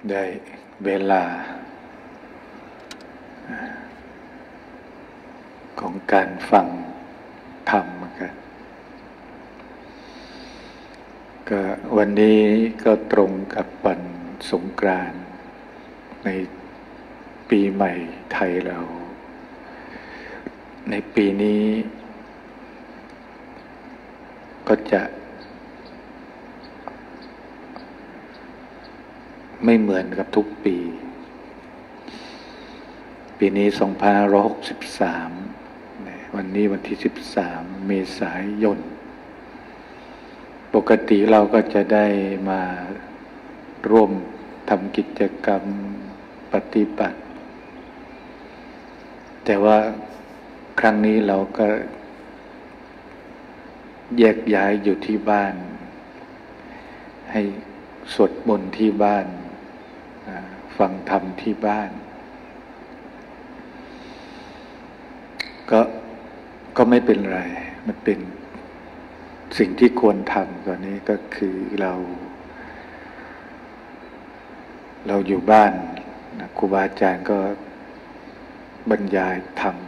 ได้เวลาของการฟังธรรมกันก็วันนี้ก็ตรงกับวันสงกรานต์ในปีใหม่ไทยเราในปีนี้ก็จะไม่เหมือนกับทุกปีปีนี้2563วันนี้วันที่13เมษายนปกติเราก็จะได้มาร่วมทำกิจกรรมปฏิบัติแต่ว่าครั้งนี้เราก็แยกย้ายอยู่ที่บ้านให้สวดมนต์ที่บ้านฟังธรรมที่บ้านก็ไม่เป็นไรมันเป็นสิ่งที่ควรทำตอนนี้ก็คือเราอยู่บ้านนะครูบาอาจารย์ก็บรรยายธรรม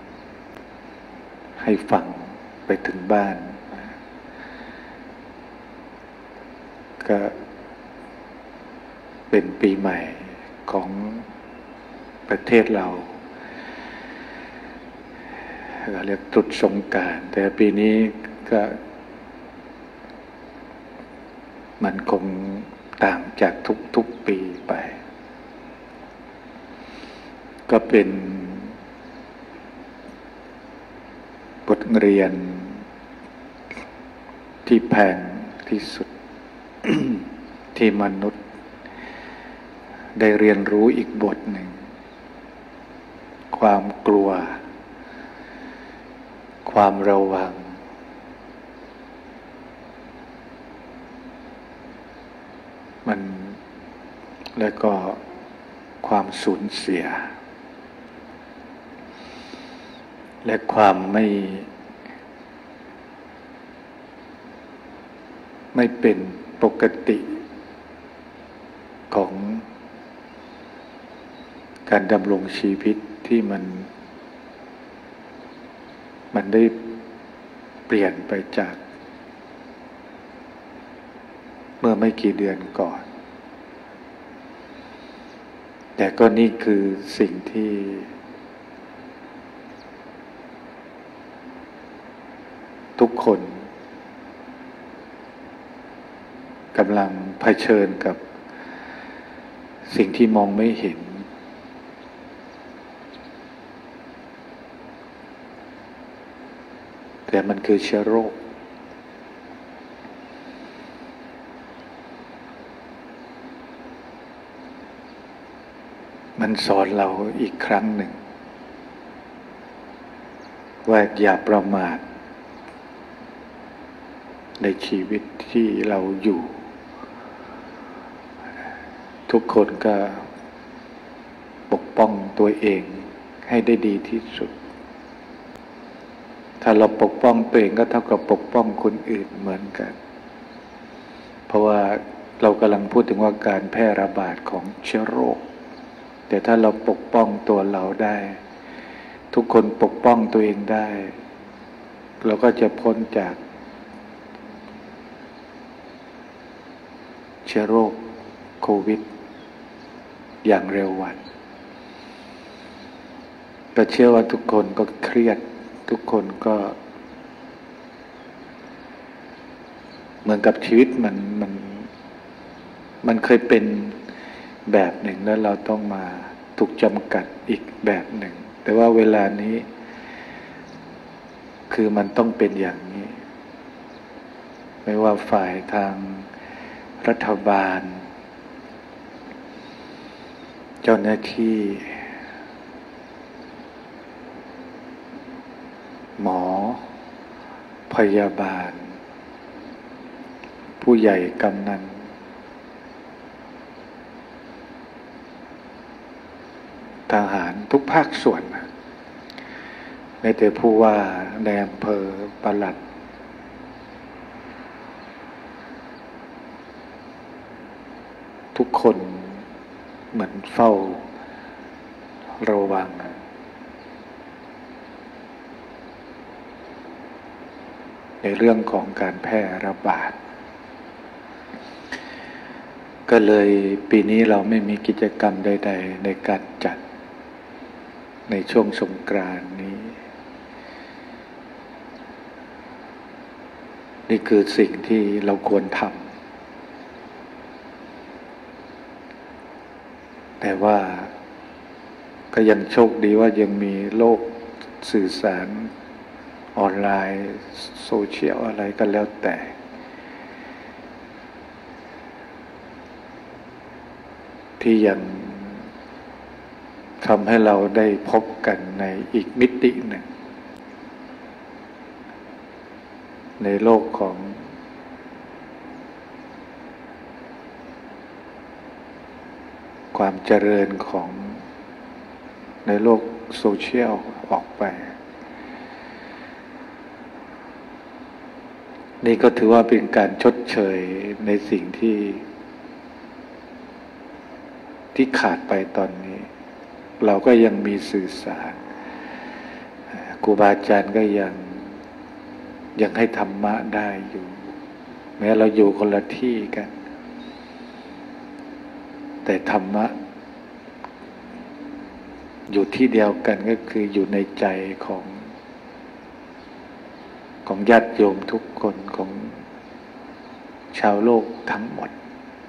ให้ฟังไปถึงบ้านก็เป็นปีใหม่ของประเทศเราเรียกตรุษสงกรานต์แต่ปีนี้ก็มันคงต่างจากทุกปีไปก็เป็นบทเรียนที่แพงที่สุด ที่มนุษย์ได้เรียนรู้อีกบทหนึ่งความกลัวความระวังมันแล้วก็ความสูญเสียและความไม่เป็นปกติของการดำรงชีวิตที่มันได้เปลี่ยนไปจากเมื่อไม่กี่เดือนก่อนแต่ก็นี่คือสิ่งที่ทุกคนกำลังเผชิญกับสิ่งที่มองไม่เห็นแต่มันคือเชื้อโรคมันสอนเราอีกครั้งหนึ่งว่าอย่าประมาทในชีวิตที่เราอยู่ทุกคนก็ปกป้องตัวเองให้ได้ดีที่สุดถ้าเราปกป้องตัวเองก็เท่ากับปกป้องคนอื่นเหมือนกันเพราะว่าเรากำลังพูดถึงว่าการแพร่ระบาดของเชื้อโรคแต่ถ้าเราปกป้องตัวเราได้ทุกคนปกป้องตัวเองได้เราก็จะพ้นจากเชื้อโรคโควิดอย่างเร็ววันก็เชื่อว่าทุกคนก็เครียดทุกคนก็เหมือนกับชีวิตมันเคยเป็นแบบหนึ่งแล้วเราต้องมาถูกจำกัดอีกแบบหนึ่งแต่ว่าเวลานี้คือมันต้องเป็นอย่างนี้ไม่ว่าฝ่ายทางรัฐบาลเจ้าหน้าที่หมอพยาบาลผู้ใหญ่กำนันทหารทุกภาคส่วนแม้แต่ผู้ว่าในอำเภอปลัด ทุกคนเหมือนเฝ้าระวังในเรื่องของการแพร่ระบาดก็เลยปีนี้เราไม่มีกิจกรรมใดๆในการจัดในช่วงสงกรานต์นี้นี่คือสิ่งที่เราควรทำแต่ว่าก็ยังโชคดีว่ายังมีโลกสื่อสารออนไลน์โซเชียลอะไรก็แล้วแต่ที่ยังทำให้เราได้พบกันในอีกมิติหนึ่งในโลกของความเจริญของในโลกโซเชียลออกไปนี่ก็ถือว่าเป็นการชดเชยในสิ่งที่ขาดไปตอนนี้เราก็ยังมีสื่อสารครูบาอาจารย์ก็ยังให้ธรรมะได้อยู่แม้เราอยู่คนละที่กันแต่ธรรมะอยู่ที่เดียวกันก็คืออยู่ในใจของญาติโยมทุกคนของชาวโลกทั้งหมด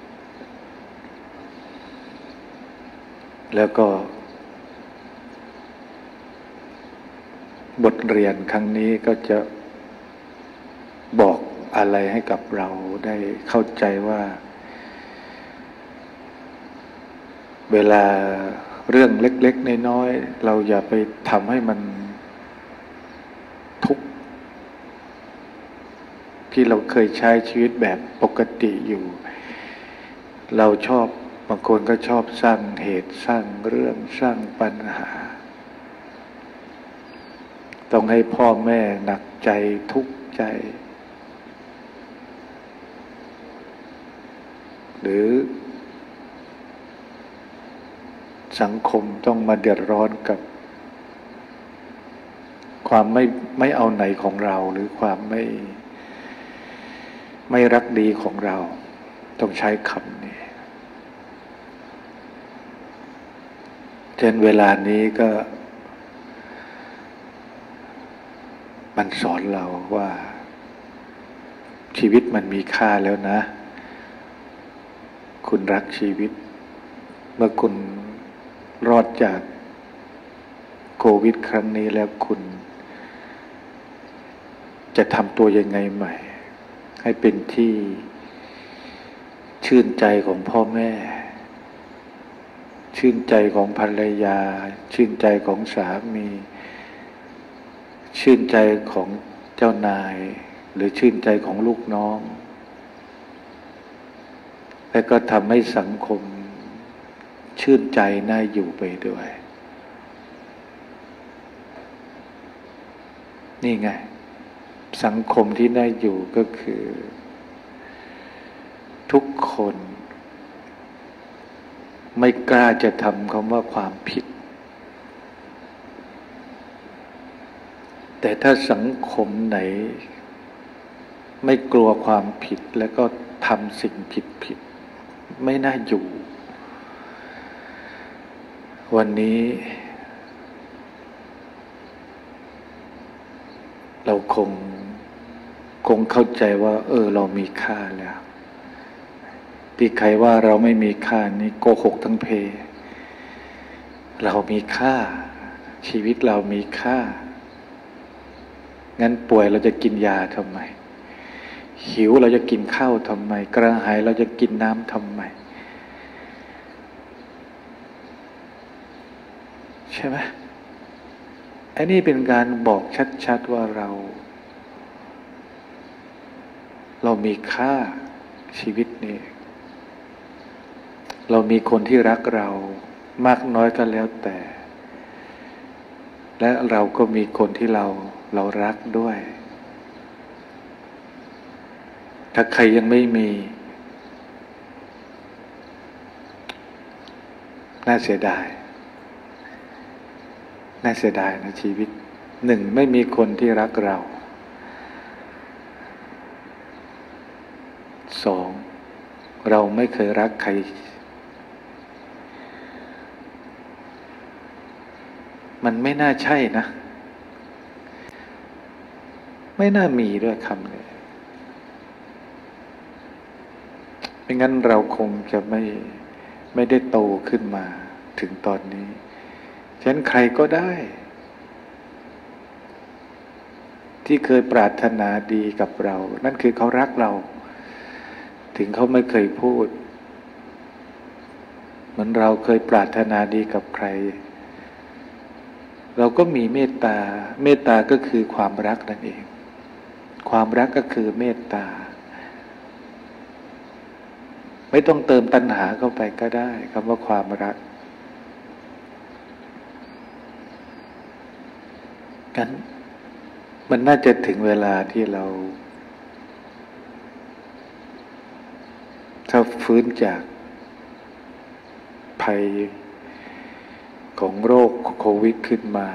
แล้วก็บทเรียนครั้งนี้ก็จะบอกอะไรให้กับเราได้เข้าใจว่าเวลาเรื่องเล็กๆน้อยๆเราอย่าไปทำให้มันทุกข์ที่เราเคยใช้ชีวิตแบบปกติอยู่เราชอบบางคนก็ชอบสร้างเหตุสร้างเรื่องสร้างปัญหาต้องให้พ่อแม่หนักใจทุกข์ใจหรือสังคมต้องมาเดือดร้อนกับความไม่เอาไหนของเราหรือความไม่รักดีของเราต้องใช้คำนี้เช่นเวลานี้ก็มันสอนเราว่าชีวิตมันมีค่าแล้วนะคุณรักชีวิตเมื่อคุณรอดจากโควิดครั้งนี้แล้วคุณจะทำตัวยังไงใหม่ให้เป็นที่ชื่นใจของพ่อแม่ชื่นใจของภรรยาชื่นใจของสามีชื่นใจของเจ้านายหรือชื่นใจของลูกน้องและก็ทำให้สังคมชื่นใจน่าอยู่ไปด้วยนี่ไงสังคมที่น่าอยู่ก็คือทุกคนไม่กล้าจะทำคำว่าความผิดแต่ถ้าสังคมไหนไม่กลัวความผิดแล้วก็ทำสิ่งผิดไม่น่าอยู่วันนี้เราคงเข้าใจว่าเรามีค่าแล้วที่ใครว่าเราไม่มีค่านี่โกหกทั้งเพเรามีค่าชีวิตเรามีค่างั้นป่วยเราจะกินยาทำไมหิวเราจะกินข้าวทำไมกระหายเราจะกินน้ำทำไมใช่ไหมอันนี้เป็นการบอกชัดๆว่าเรามีค่าชีวิตนี้เรามีคนที่รักเรามากน้อยก็แล้วแต่และเราก็มีคนที่เรารักด้วยถ้าใครยังไม่มีน่าเสียดายนะชีวิตหนึ่งไม่มีคนที่รักเราสองเราไม่เคยรักใครมันไม่น่าใช่นะไม่น่ามีด้วยคำนี้ไม่งั้นเราคงจะไม่ได้โตขึ้นมาถึงตอนนี้ฉะนั้นใครก็ได้ที่เคยปรารถนาดีกับเรานั่นคือเขารักเราถึงเขาไม่เคยพูดเหมือนเราเคยปรารถนาดีกับใครเราก็มีเมตตาก็คือความรักนั่นเองความรักก็คือเมตตาไม่ต้องเติมตัณหาเข้าไปก็ได้คำว่าความรักงั้นมันน่าจะถึงเวลาที่เราถ้าฟื้นจากภัยของโรคโควิดขึ้นมา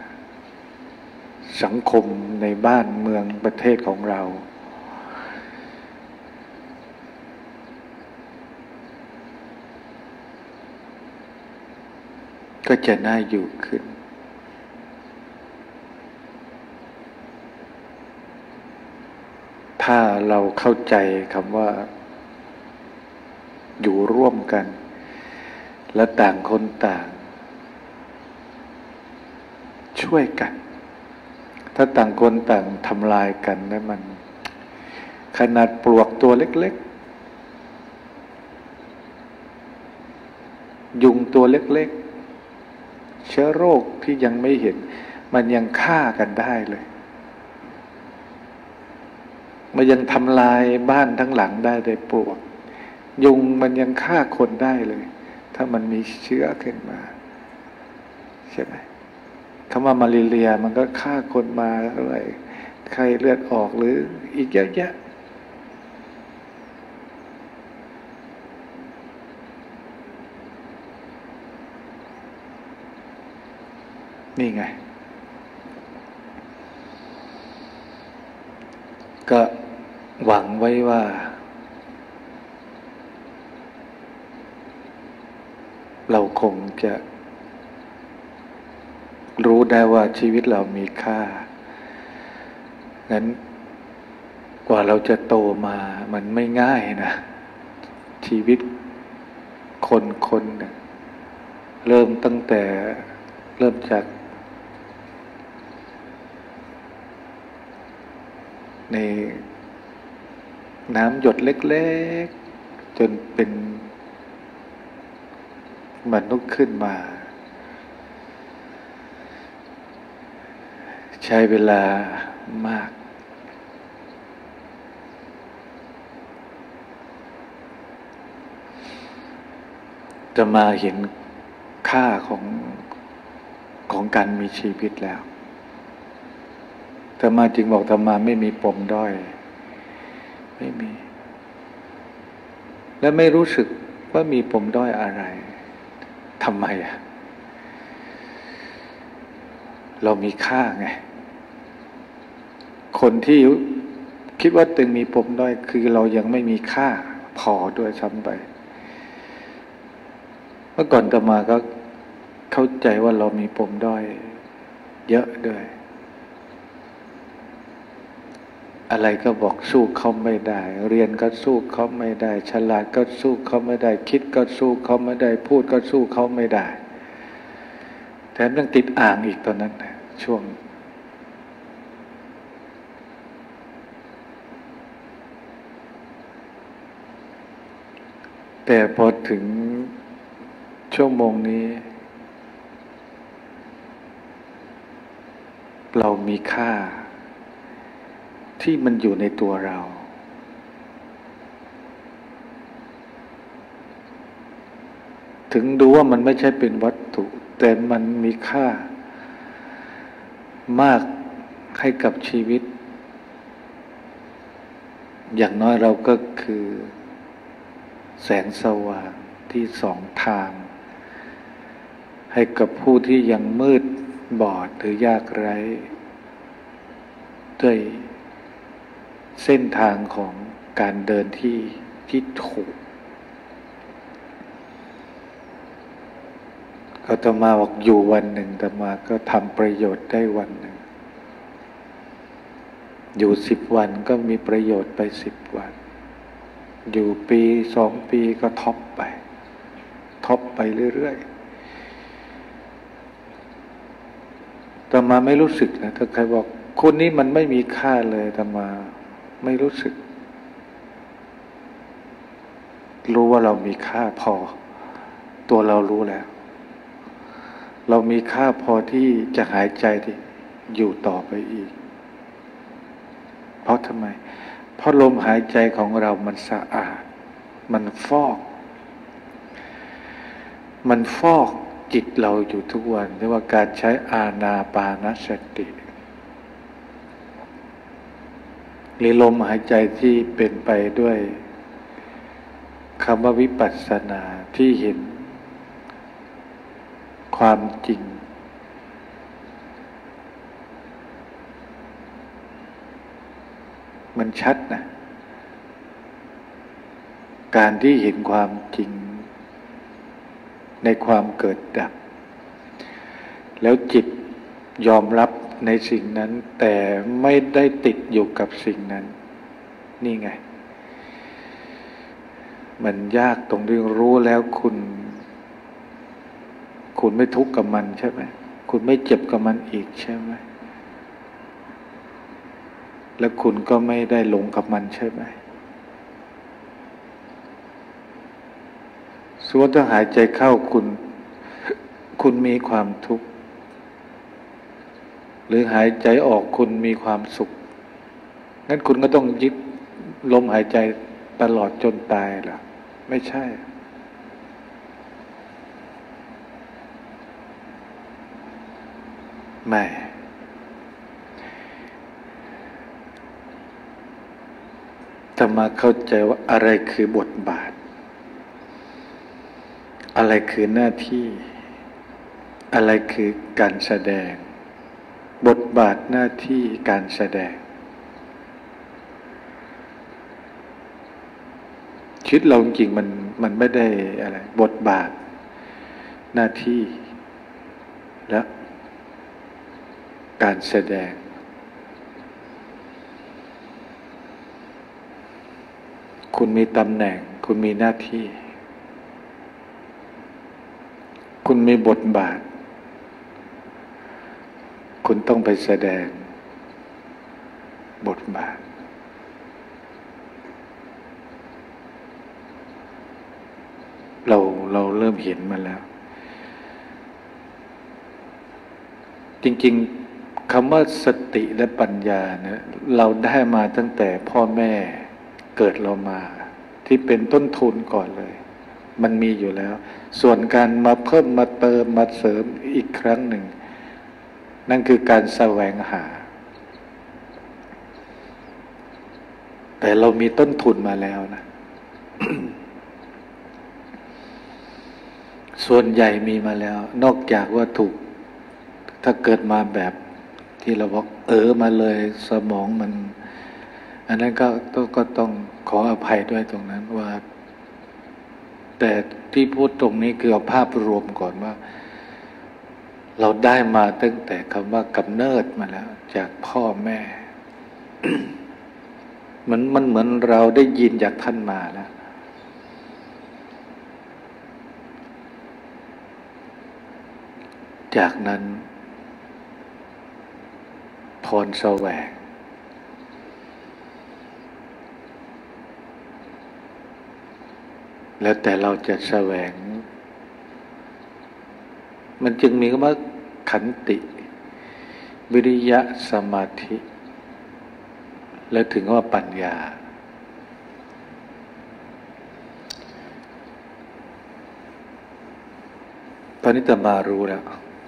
สังคมในบ้านเมืองประเทศของเราก็จะน่าอยู่ขึ้นถ้าเราเข้าใจคำว่าอยู่ร่วมกันและต่างคนต่างช่วยกันถ้าต่างคนต่างทำลายกันนะมันขนาดปลวกตัวเล็กๆยุงตัวเล็กๆเชื้อโรคที่ยังไม่เห็นมันยังฆ่ากันได้เลยมันยังทำลายบ้านทั้งหลังได้เลยปลวกยุงมันยังฆ่าคนได้เลยถ้ามันมีเชื้อขึ้นมาใช่ไหมคำว่ามาลาเรียมันก็ฆ่าคนมาอะไรไข้เลือดออกหรืออีกเยอะแยะนี่ไงก็หวังไว้ว่าเราคงจะรู้ได้ว่าชีวิตเรามีค่างั้นกว่าเราจะโตมามันไม่ง่ายนะชีวิตคนเนี่ยเริ่มจากในน้ำหยดเล็กๆจนเป็นมนุษย์ขึ้นมาใช้เวลามากจะมาเห็นค่าของการมีชีวิตแล้วแต่มาจึงบอกธรรมาไม่มีปมด้อยไม่มีและไม่รู้สึกว่ามีปมด้อยอะไรทำไมเรามีค่าไงคนที่คิดว่าตัวเองมีปมด้อยคือเรายังไม่มีค่าพอด้วยซ้ำไปเมื่อก่อนอาตมาก็เข้าใจว่าเรามีปมด้อยเยอะด้วยอะไรก็บอกสู้เขาไม่ได้เรียนก็สู้เขาไม่ได้ฉลาดก็สู้เขาไม่ได้คิดก็สู้เขาไม่ได้พูดก็สู้เขาไม่ได้แถมยังติดอ่างอีกตอนนั้นช่วงแต่พอถึงชั่วโมงนี้เรามีค่าที่มันอยู่ในตัวเราถึงดูว่ามันไม่ใช่เป็นวัตถุแต่มันมีค่ามากให้กับชีวิตอย่างน้อยเราก็คือแสงสว่างที่สองทางให้กับผู้ที่ยังมืดบอดหรือยากไร้ด้วยเส้นทางของการเดินที่ถูกอาตมาบอกอยู่วันหนึ่งอาตมาก็ทำประโยชน์ได้วันหนึ่งอยู่10 วันก็มีประโยชน์ไป10 วันอยู่ปี2 ปีก็ท็อปไปเรื่อยๆอาตมาไม่รู้สึกนะถ้าใครบอกคนนี้มันไม่มีค่าเลยอาตมาไม่รู้สึกรู้ว่าเรามีค่าพอตัวเรารู้แล้วเรามีค่าพอที่จะหายใจที่อยู่ต่อไปอีกเพราะทำไมเพราะลมหายใจของเรามันสะอาดมันฟอกจิตเราอยู่ทุกวันเรียกว่าการใช้อานาปานสติหรือลมหายใจที่เป็นไปด้วยคำว่าวิปัสสนาที่เห็นความจริงมันชัดนะการที่เห็นความจริงในความเกิดดับแล้วจิตยอมรับในสิ่งนั้นแต่ไม่ได้ติดอยู่กับสิ่งนั้นนี่ไงมันยากตรงที่รู้แล้วคุณไม่ทุกข์กับมันใช่ไหมคุณไม่เจ็บกับมันอีกใช่ไหมแล้วคุณก็ไม่ได้หลงกับมันใช่ไหมสมมติถ้าหายใจเข้าคุณมีความทุกข์หรือหายใจออกคุณมีความสุขงั้นคุณก็ต้องยึดลมหายใจตลอดจนตายล่ะไม่ใช่ไม่แต่มาเข้าใจว่าอะไรคือบทบาทอะไรคือหน้าที่อะไรคือการแสดงบทบาทหน้าที่การแสดงชีวิตเราจริงมันไม่ได้อะไรบทบาทหน้าที่และการแสดงคุณมีตำแหน่งคุณมีหน้าที่คุณมีบทบาทคุณต้องไปแสดงบทบาทเราเริ่มเห็นมาแล้วจริงๆคำว่าสติและปัญญาเนี่ยเราได้มาตั้งแต่พ่อแม่เกิดเรามาที่เป็นต้นทุนก่อนเลยมันมีอยู่แล้วส่วนการมาเพิ่มมาเติมมาเสริมอีกครั้งหนึ่งนั่นคือการแสวงหาแต่เรามีต้นทุนมาแล้วนะ ส่วนใหญ่มีมาแล้วนอกจากว่าถูกถ้าเกิดมาแบบที่เราบอกมาเลยสมองมันอันนั้นก็ต้องขออภัยด้วยตรงนั้นว่าแต่ที่พูดตรงนี้คือเอาภาพรวมก่อนว่าเราได้มาตั้งแต่คำว่ากำเนิดมาแล้วจากพ่อแม่ มันเหมือนเราได้ยินจากท่านมาแล้วจากนั้นพรแสวงแล้วแต่เราจะแสวงมันจึงมีคำว่าขันติวิริยะสมาธิแล้วถึงว่าปัญญาตอนนี้อาตมารู้แล้ว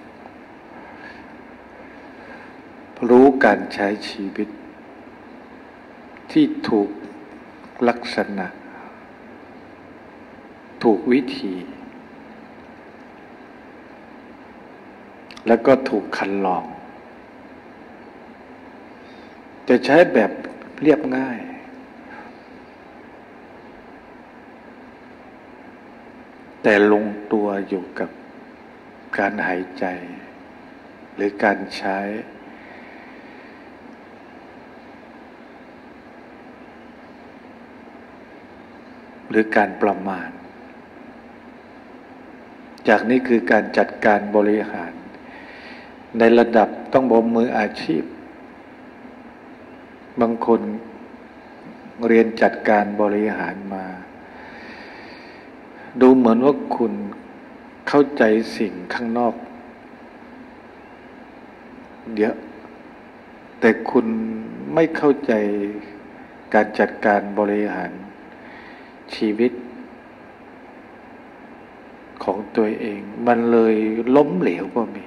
รู้การใช้ชีวิตที่ถูกลักษณะถูกวิธีแล้วก็ถูกคันลองจะใช้แบบเรียบง่ายแต่ลงตัวอยู่กับการหายใจหรือการใช้หรือการประมาณจากนี้คือการจัดการบริหารในระดับต้องบอกมืออาชีพบางคนเรียนจัดการบริหารมาดูเหมือนว่าคุณเข้าใจสิ่งข้างนอกเยอะแต่คุณไม่เข้าใจการจัดการบริหารชีวิตของตัวเองมันเลยล้มเหลวก็มี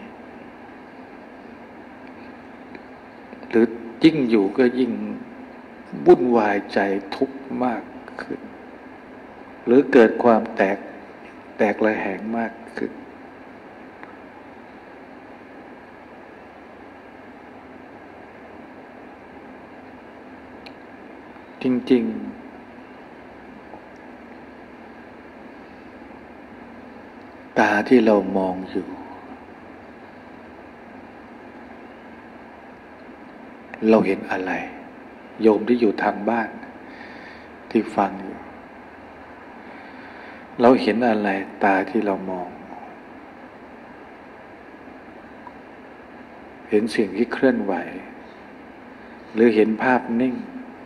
หรือยิ่งอยู่ก็ยิ่งวุ่นวายใจทุกข์มากขึ้นหรือเกิดความแตกระแหงมากขึ้นจริงๆตาที่เรามองอยู่เราเห็นอะไรโยมที่อยู่ทางบ้านที่ฟังอยู่เราเห็นอะไรตาที่เรามองเห็นสิ่งที่เคลื่อนไหวหรือเห็นภาพนิ่ง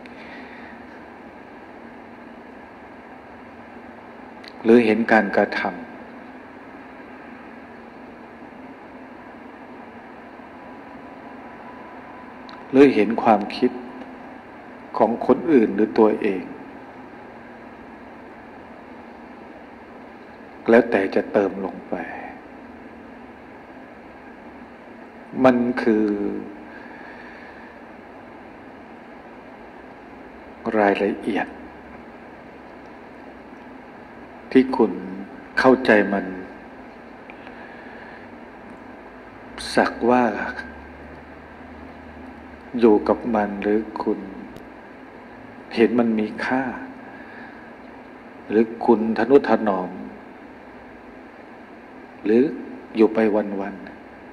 หรือเห็นการกระทำหรือเห็นความคิดของคนอื่นหรือตัวเองแล้วแต่จะเติมลงไปมันคือรายละเอียดที่คุณเข้าใจมันสักว่าอยู่กับมันหรือคุณเห็นมันมีค่าหรือคุณทนุถนอมหรืออยู่ไปวันๆ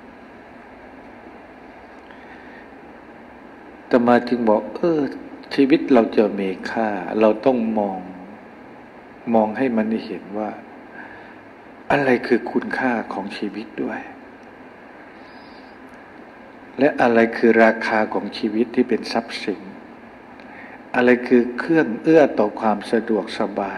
แต่มาจึงบอกชีวิตเราจะมีค่าเราต้องมองให้มันเห็นว่าอะไรคือคุณค่าของชีวิตด้วยและอะไรคือราคาของชีวิตที่เป็นทรัพย์สินอะไรคือเครื่องเอื้อต่อความสะดวกสบาย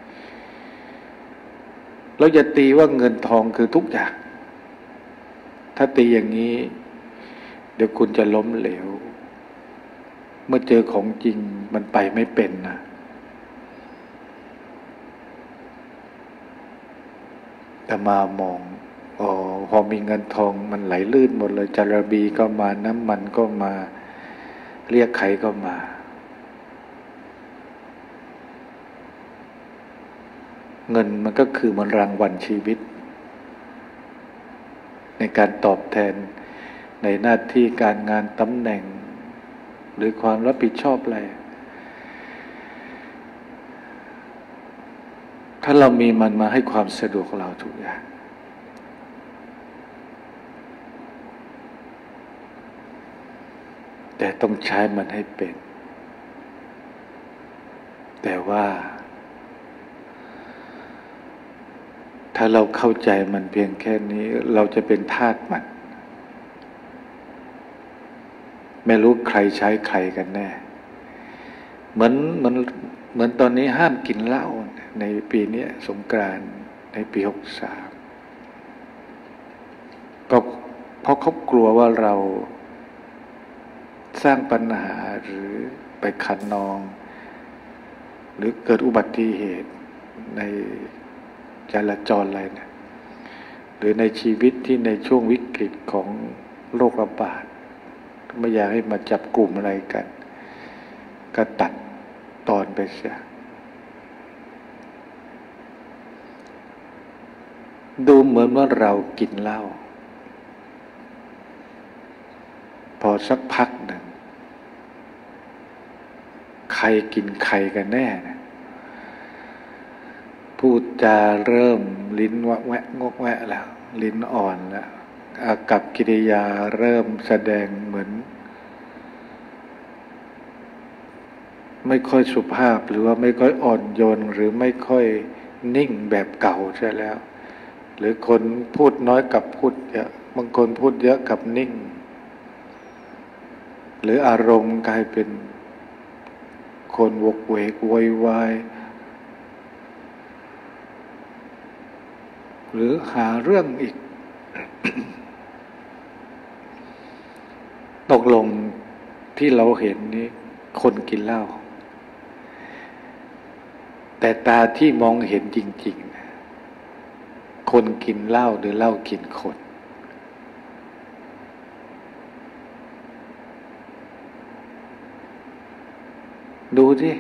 เราอย่าตีว่าเงินทองคือทุกอย่างถ้าตีอย่างนี้เดี๋ยวคุณจะล้มเหลวเมื่อเจอของจริงมันไปไม่เป็นนะแต่มามองพอมีเงินทองมันไหลลื่นหมดเลยจารบีก็มาน้ำมันก็มาเรียกใครก็มาเงินมันก็คือมันรางวัลชีวิตในการตอบแทนในหน้าที่การงานตำแหน่งหรือความรับผิดชอบอะไรถ้าเรามีมันมาให้ความสะดวกเราทุกอย่างแต่ต้องใช้มันให้เป็นแต่ว่าถ้าเราเข้าใจมันเพียงแค่นี้เราจะเป็นทาสมันไม่รู้ใครใช้ใครกันแน่เหมือนตอนนี้ห้ามกินเหล้าในปีนี้สงกรานต์ในปี63ก็เพราะเขากลัวว่าเราสร้างปัญหาหรือไปขัดนองหรือเกิดอุบัติเหตุในจราจรอะไรเนี่ยหรือในชีวิตที่ในช่วงวิกฤตของโรคระบาดไม่อยากให้มาจับกลุ่มอะไรกันก็ตัดตอนไปเสียดูเหมือนว่าเรากินเหล้าสักพักหนึ่งใครกินใครกันแน่นะพูดจาเริ่มลิ้นวะแวะงกแวะแล้วลิ้นอ่อนแล้วอากัปกิริยาเริ่มแสดงเหมือนไม่ค่อยสุภาพหรือว่าไม่ค่อยอ่อนโยนหรือไม่ค่อยนิ่งแบบเก่าใช่แล้วหรือคนพูดน้อยกับพูดเยอะบางคนพูดเยอะกับนิ่งหรืออารมณ์กลายเป็นคนวกเวกโวยวายหรือหาเรื่องอีก ตกลงที่เราเห็นนี้คนกินเหล้าแต่ตาที่มองเห็นจริงๆนะคนกินเหล้าหรือเหล้ากินคนดูสิ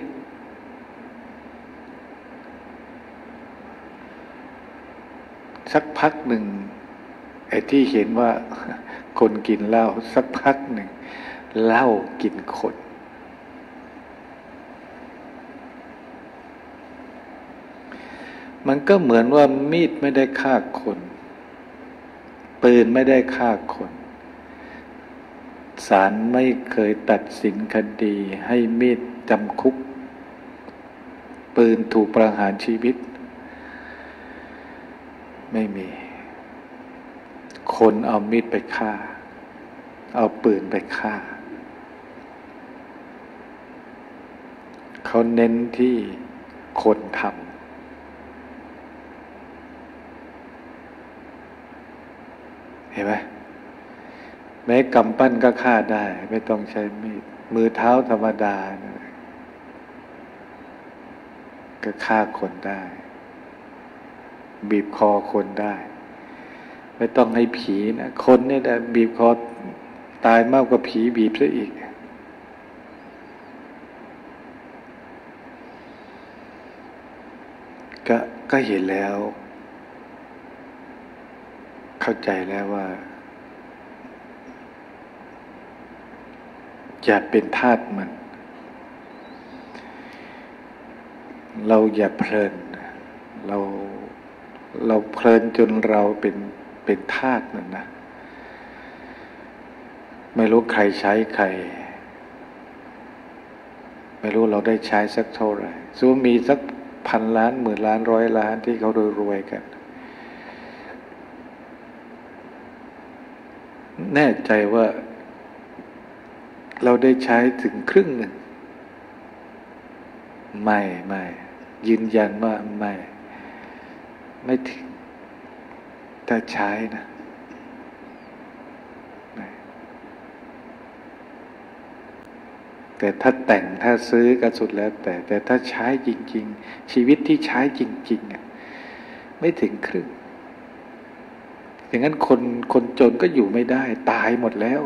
สักพักหนึ่งไอ้ที่เห็นว่าคนกินเหล้าสักพักหนึ่งเหล้ากินคนมันก็เหมือนว่ามีดไม่ได้ฆ่าคนปืนไม่ได้ฆ่าคนศาลไม่เคยตัดสินคดีให้มีดจำคุกปืนถูกประหารชีวิตไม่มีคนเอามีดไปฆ่าเอาปืนไปฆ่าเขาเน้นที่คนทำเห็นไหมแม้กำปั้นก็ฆ่าได้ไม่ต้องใช้มีดมือเท้าธรรมดานะก็ฆ่าคนได้บีบคอคนได้ไม่ต้องให้ผีนะคนเนี่ยแต่บีบคอตายมากกว่าผีบีบซะอีกก็เห็นแล้วเข้าใจแล้วว่าอย่าเป็นทาสมันเราอย่าเพลินเราเพลินจนเราเป็นทาสมันนะไม่รู้ใครใช้ใครไม่รู้เราได้ใช้สักเท่าไหร่สู้มีสัก1,000 ล้าน10,000 ล้าน100 ล้านที่เขารวยๆกันแน่ใจว่าเราได้ใช้ถึงครึ่งหนึ่งไม่ยืนยันว่าไม่ถึงถ้าใช้นะแต่ถ้าแต่งถ้าซื้อก็สุดแล้วแต่ถ้าใช้จริงๆชีวิตที่ใช้จริงๆไม่ถึงครึ่งอย่างนั้นคนจนก็อยู่ไม่ได้ตายหมดแล้ว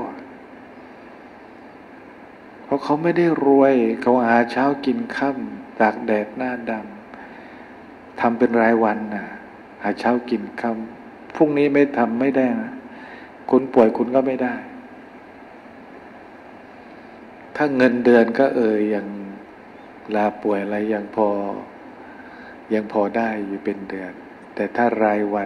เพราะเขาไม่ได้รวยเขาหาเช้ากินค่ำตากแดดหน้าดำทำเป็นรายวันน่ะหาเช้ากินค่ำพรุ่งนี้ไม่ทำไม่ได้นะคุณป่วยคุณก็ไม่ได้ถ้าเงินเดือนก็อย่างลาป่วยอะไรยังพอได้อยู่เป็นเดือนแต่ถ้ารายวัน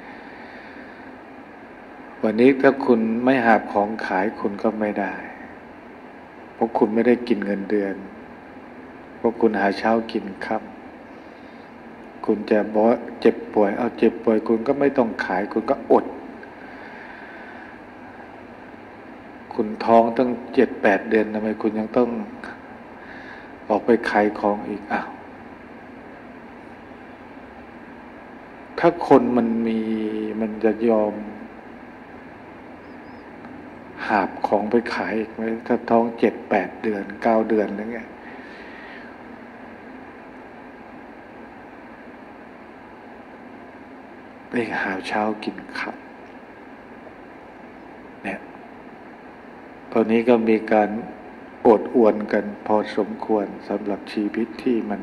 วันนี้ถ้าคุณไม่หาของขายคุณก็ไม่ได้เพราะคุณไม่ได้กินเงินเดือนเพราะคุณหาเช้ากินค่ำคุณจะบอกเจ็บป่วยเอาเจ็บป่วยคุณก็ไม่ต้องขายคุณก็อดคุณท้องตั้ง7-8 เดือนทำไมคุณยังต้องออกไปขายของอีกอ้าวถ้าคนมันจะยอมหาบของไปขายอีกไหมถ้าท้อง7-8 เดือน9 เดือนอะไรเงี้ยไปหาเช้ากินค่ำเนี่ยตอนนี้ก็มีการโอดอวนกันพอสมควรสำหรับชีวิตที่มัน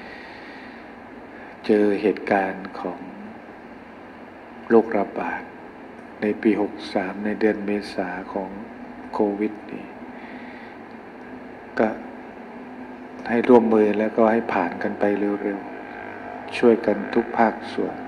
เจอเหตุการณ์ของโรคระบาดในปี63ในเดือนเมษาของโควิดนี่ก็ให้ร่วมมือแล้วก็ให้ผ่านกันไปเร็วๆช่วยกันทุกภาคส่วน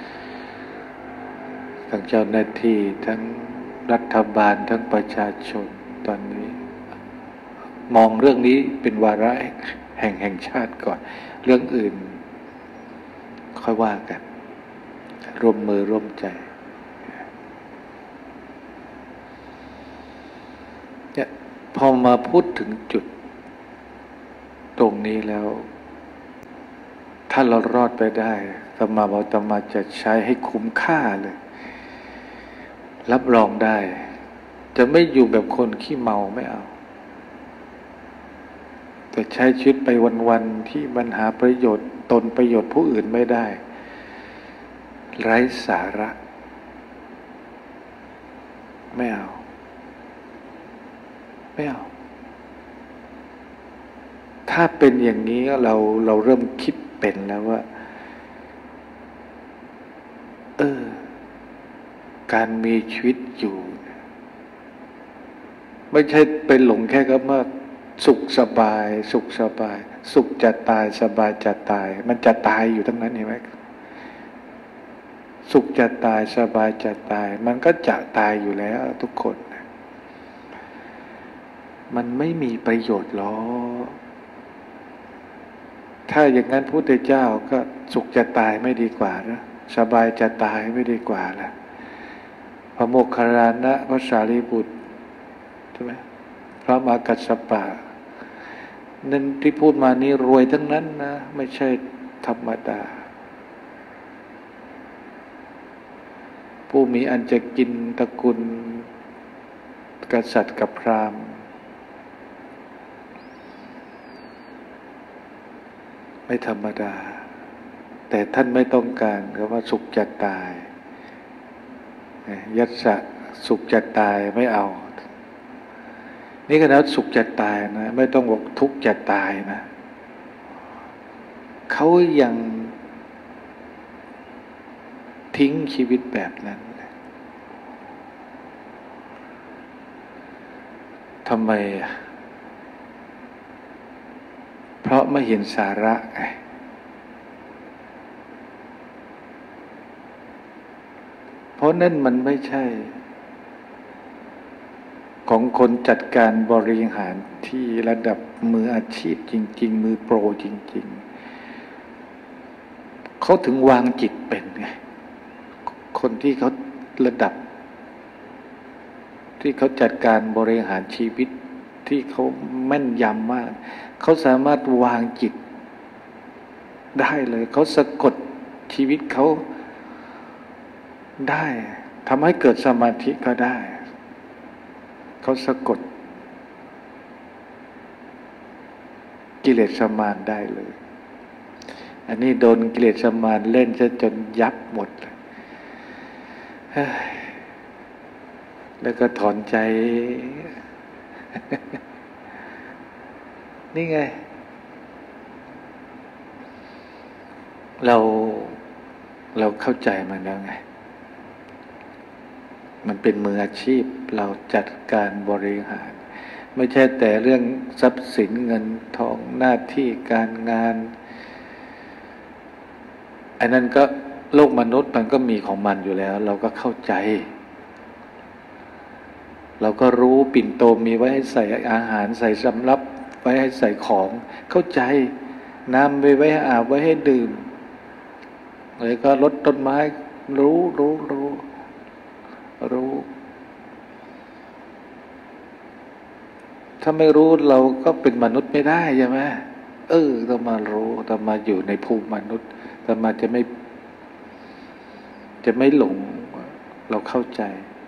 ทั้งเจ้าหน้าที่ทั้งรัฐบาลทั้งประชาชนตอนนี้มองเรื่องนี้เป็นวาระแห่งชาติก่อนเรื่องอื่นค่อยว่ากันร่วมมือร่วมใจเนี่ยพอมาพูดถึงจุดตรงนี้แล้วถ้าเรารอดไปได้อาตมาบอกอาตมาจะใช้ให้คุ้มค่าเลยรับรองได้จะไม่อยู่แบบคนขี้เมาไม่เอาแต่ใช้ชีวิตไปวันๆที่มันหาประโยชน์ตนประโยชน์ผู้อื่นไม่ได้ไร้สาระไม่เอาถ้าเป็นอย่างนี้เราเริ่มคิดเป็นแล้วว่าการมีชีวิตอยู่ไม่ใช่ไปหลงแค่กับว่าสุขสบายสุขจะตายสบายจะตายมันจะตายอยู่ทั้งนั้นเห็นไหมสุขจะตายสบายจะตายมันก็จะตายอยู่แล้วทุกคนมันไม่มีประโยชน์หรอกถ้าอย่างนั้นพระพุทธเจ้าก็สุขจะตายไม่ดีกว่านะสบายจะตายไม่ดีกว่าล่ะพระโมคคัลลานะพระสารีบุตรใช่ไหมพระมหากัสสปะนั่นที่พูดมานี้รวยทั้งนั้นนะไม่ใช่ธรรมดาผู้มีอันจะกินตระกูลกษัตริย์กับพราหมณ์ไม่ธรรมดาแต่ท่านไม่ต้องการคำว่าสุขจะตายยัสสะสุขจะตายไม่เอานี่ก็แล้วสุขจะตายนะไม่ต้องบอกทุกข์จะตายนะเขายังทิ้งชีวิตแบบนั้นทำไมเพราะไม่เห็นสาระไงเพราะนั่นมันไม่ใช่ของคนจัดการบริหารที่ระดับมืออาชีพจริงๆมือโปรจริงๆเขาถึงวางจิตเป็นไงคนที่เขาระดับที่เขาจัดการบริหารชีวิตที่เขาแม่นยำมากเขาสามารถวางจิตได้เลยเขาสะกดชีวิตเขาได้ทำให้เกิดสมาธิก็ได้เขาสะกดกิเลสมารได้เลยอันนี้โดนกิเลสมารเล่นซะจนยับหมดเลยแล้วก็ถอนใจนี่ไงเราเข้าใจมันแล้วไงมันเป็นมืออาชีพเราจัดการบริหารไม่ใช่แต่เรื่องทรัพย์สินเงินทองหน้าที่การงานอันนั้นก็โลกมนุษย์มันก็มีของมันอยู่แล้วเราก็เข้าใจเราก็รู้ปิ่นโตมีไว้ให้ใส่อาหารใส่สำรับไว้ให้ใส่ของเข้าใจน้ำไว้ให้อาบไว้ให้ดื่มแล้วก็รดต้นไม้รู้ถ้าไม่รู้เราก็เป็นมนุษย์ไม่ได้ใช่ไหมต้องมารู้ต้องมาอยู่ในภูมิมนุษย์ต้องมาจะไม่หลงเราเข้าใจ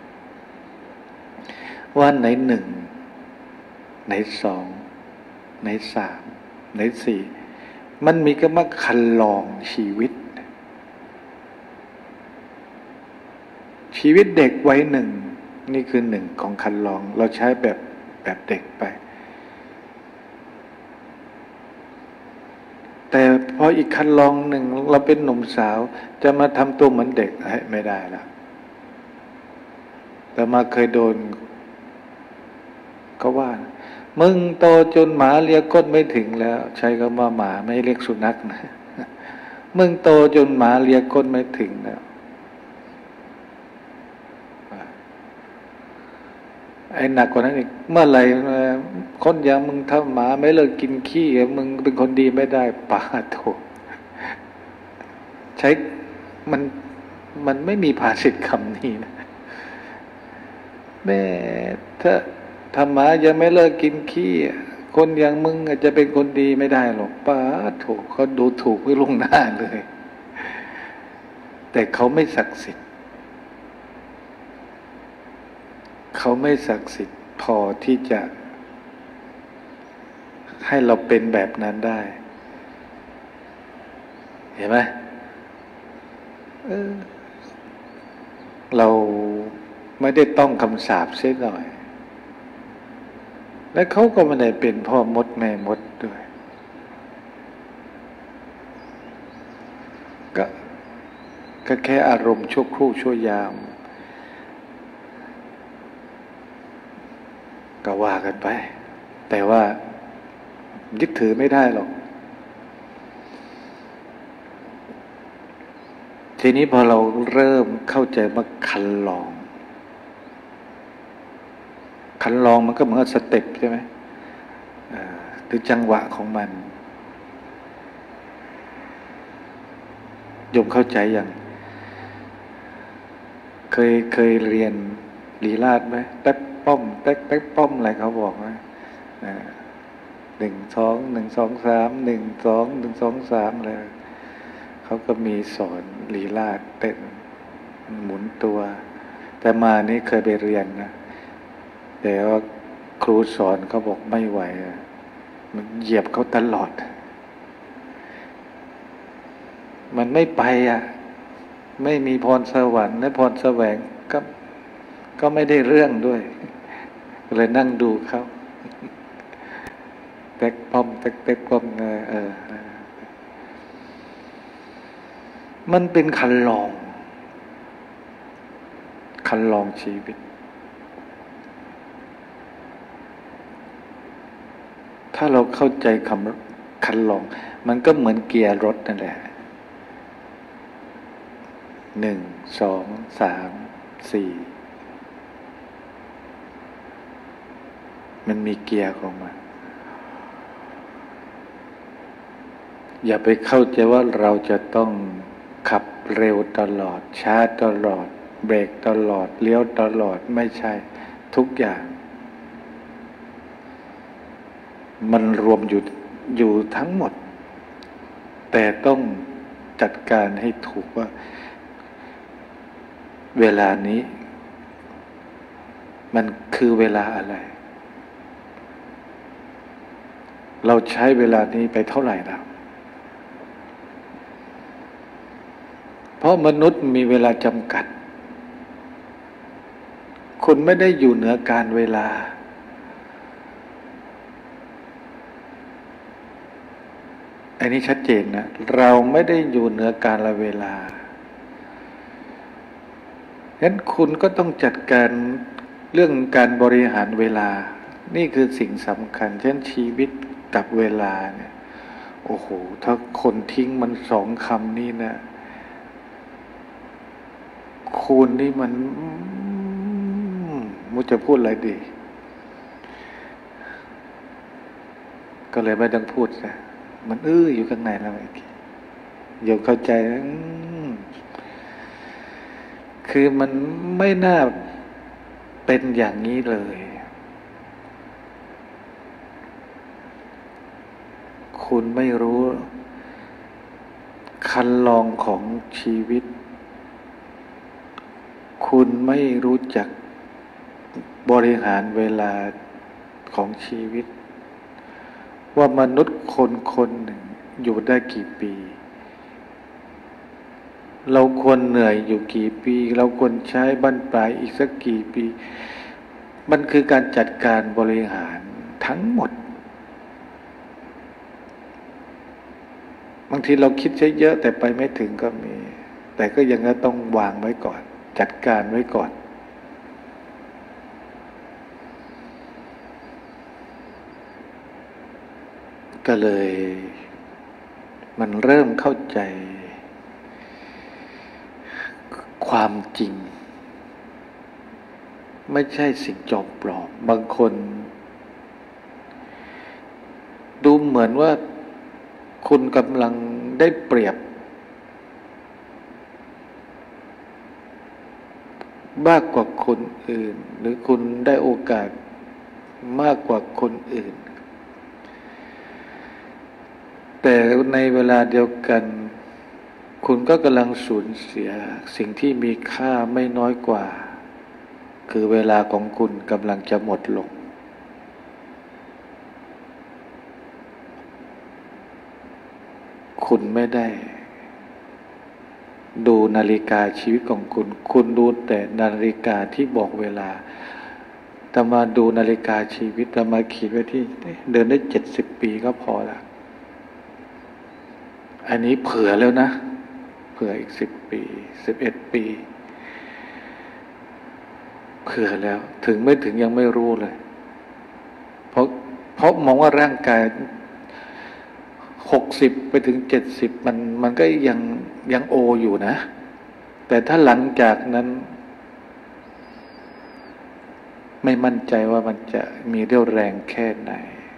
ว่าไหนหนึ่งไหนสองไหนสามไหนสี่มันมีก็มาคันลองชีวิตเด็กวัยหนึ่งนี่คือหนึ่งของคันลองเราใช้แบบเด็กไปแต่พออีกคันลองหนึ่งเราเป็นหนุ่มสาวจะมาทำตัวเหมือนเด็กไม่ได้ละแต่มาเคยโดนก็ว่ามึงโตจนหมาเลียก้นไม่ถึงแล้วใช้คำว่าหมาไม่เรียกสุนัขนะมึงโตจนหมาเลียก้นไม่ถึงแล้วไอ้หนักกว่านั้นอีกเมื่อไหร่คนอย่างมึงถ้าหมาไม่เลิกกินขี้มึงเป็นคนดีไม่ได้ป่าโถใช้มันไม่มีภาษิตคำนี้นะแม่ถ้าหมายังไม่เลิกกินขี้คนอย่างมึงอาจจะเป็นคนดีไม่ได้หรอกป้าโถเขาดูถูกไว้ล่วงหน้าเลยแต่เขาไม่ศักดิ์สิทธิ์เขาไม่ศักดิ์สิทธิ์พอที่จะให้เราเป็นแบบนั้นได้เห็นไหมเราไม่ได้ต้องคำสาปเสียหน่อยและเขาก็ไม่ได้เป็นพ่อมดแม่มดด้วยก็แค่อารมณ์ชั่วครู่ชั่วยามก็ว่ากันไปแต่ว่ายึดถือไม่ได้หรอกทีนี้พอเราเริ่มเข้าใจว่าคันลองมันก็เหมือนสเต็ปใช่ไหมหรือจังหวะของมันโยมเข้าใจอย่างเคยเรียนลีลาศไหมแป๊บป้อมแป๊กป้อมอะไรเขาบอกไหม1 2 1 2 3 1 2 1 2 3อะไรเขาก็มีสอนลีลาศเต้นหมุนตัวแต่มานี่เคยไปเรียนนะแต่ว่าครูสอนเขาบอกไม่ไหวมันเหยียบเขาตลอดมันไม่ไปไม่มีพรสวรรค์และพรแสวงก็ไม่ได้เรื่องด้วยเลยนั่งดูเขาแตกป้อมมันเป็นคันลองชีวิตถ้าเราเข้าใจคำคันลองมันก็เหมือนเกียร์รถนั่นแหละ1 2 3 4มันมีเกียร์ของมันอย่าไปเข้าใจว่าเราจะต้องขับเร็วตลอดช้าตลอดเบรกตลอดเลี้ยวตลอดไม่ใช่ทุกอย่างมันรวมอยู่ทั้งหมดแต่ต้องจัดการให้ถูกว่าเวลานี้มันคือเวลาอะไรเราใช้เวลานี้ไปเท่าไหร่แล้วเพราะมนุษย์มีเวลาจำกัดคุณไม่ได้อยู่เหนือการเวลาอันนี้ชัดเจนนะเราไม่ได้อยู่เหนือการละเวลาฉะนั้นคุณก็ต้องจัดการเรื่องการบริหารเวลานี่คือสิ่งสำคัญเช่นชีวิตกับเวลาเนี่ยโอ้โหถ้าคนทิ้งมัน2 คำนี่นะคูณนี่มันมุจะพูดอะไรดีก็เลยไม่ต้องพูดนะมันอยู่ข้างในแล้วไอ้โยมเข้าใจคือมันไม่น่าเป็นอย่างนี้เลยคุณไม่รู้คันลองของชีวิตคุณไม่รู้จักบริหารเวลาของชีวิตว่ามนุษย์คนหนึ่งอยู่ได้กี่ปีเราควรเหนื่อยอยู่กี่ปีเราควรใช้บั้นปลายอีกสักกี่ปีมันคือการจัดการบริหารทั้งหมดบางทีเราคิดใช้เยอะแต่ไปไม่ถึงก็มีแต่ก็ยังต้องวางไว้ก่อนจัดการไว้ก่อนก็เลยมันเริ่มเข้าใจความจริงไม่ใช่สิ่งจอมปลอมบางคนดูเหมือนว่าคุณกำลังได้เปรียบมากกว่าคนอื่นหรือคุณได้โอกาสมากกว่าคนอื่นแต่ในเวลาเดียวกันคุณก็กำลังสูญเสียสิ่งที่มีค่าไม่น้อยกว่าคือเวลาของคุณกำลังจะหมดลงคุณไม่ได้ดูนาฬิกาชีวิตของคุณคุณดูแต่นาฬิกาที่บอกเวลาแต่มาดูนาฬิกาชีวิตแต่มาขีดไว้ที่เดินได้70 ปีก็พอละอันนี้เผื่อแล้วนะเผื่ออีก10 ปี11 ปีเผื่อแล้วถึงไม่ถึงยังไม่รู้เลยเพราะมองว่าร่างกาย60ไปถึง70มันก็ยังโออยู่นะแต่ถ้าหลังจากนั้นไม่มั่นใจว่ามันจะมีเรี่ยวแรงแค่ไหน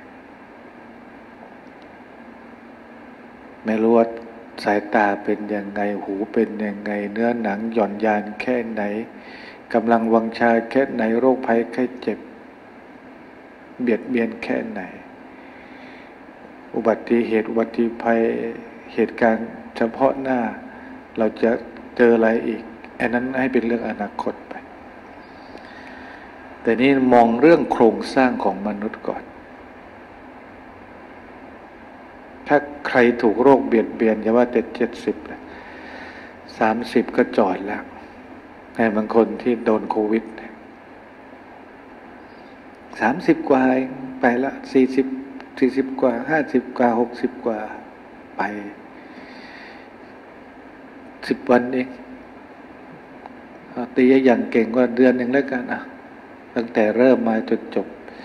ไม่รู้ว่าสายตาเป็นยังไงหูเป็นยังไงเนื้อหนังหย่อนยานแค่ไหนกำลังวังชาแค่ไหนโรคภัยไข้เจ็บเบียดเบียนแค่ไหนอุบัติเหตุอุบัติภัยเหตุการณ์เฉพาะหน้าเราจะเจออะไรอีกอันนั้นให้เป็นเรื่องอนาคตไปแต่นี่มองเรื่องโครงสร้างของมนุษย์ก่อนถ้าใครถูกโรคเบียดเบียนอย่าว่าแต่70เลย30ก็จอดแล้วไอ้บางคนที่โดนโควิด30กว่าไปละ40กว่า50กว่า60กว่าไป10 วันเองตีอย่างเก่งกว่าเดือนหนึ่งแล้วกันตั้งแต่เริ่มมาจนจ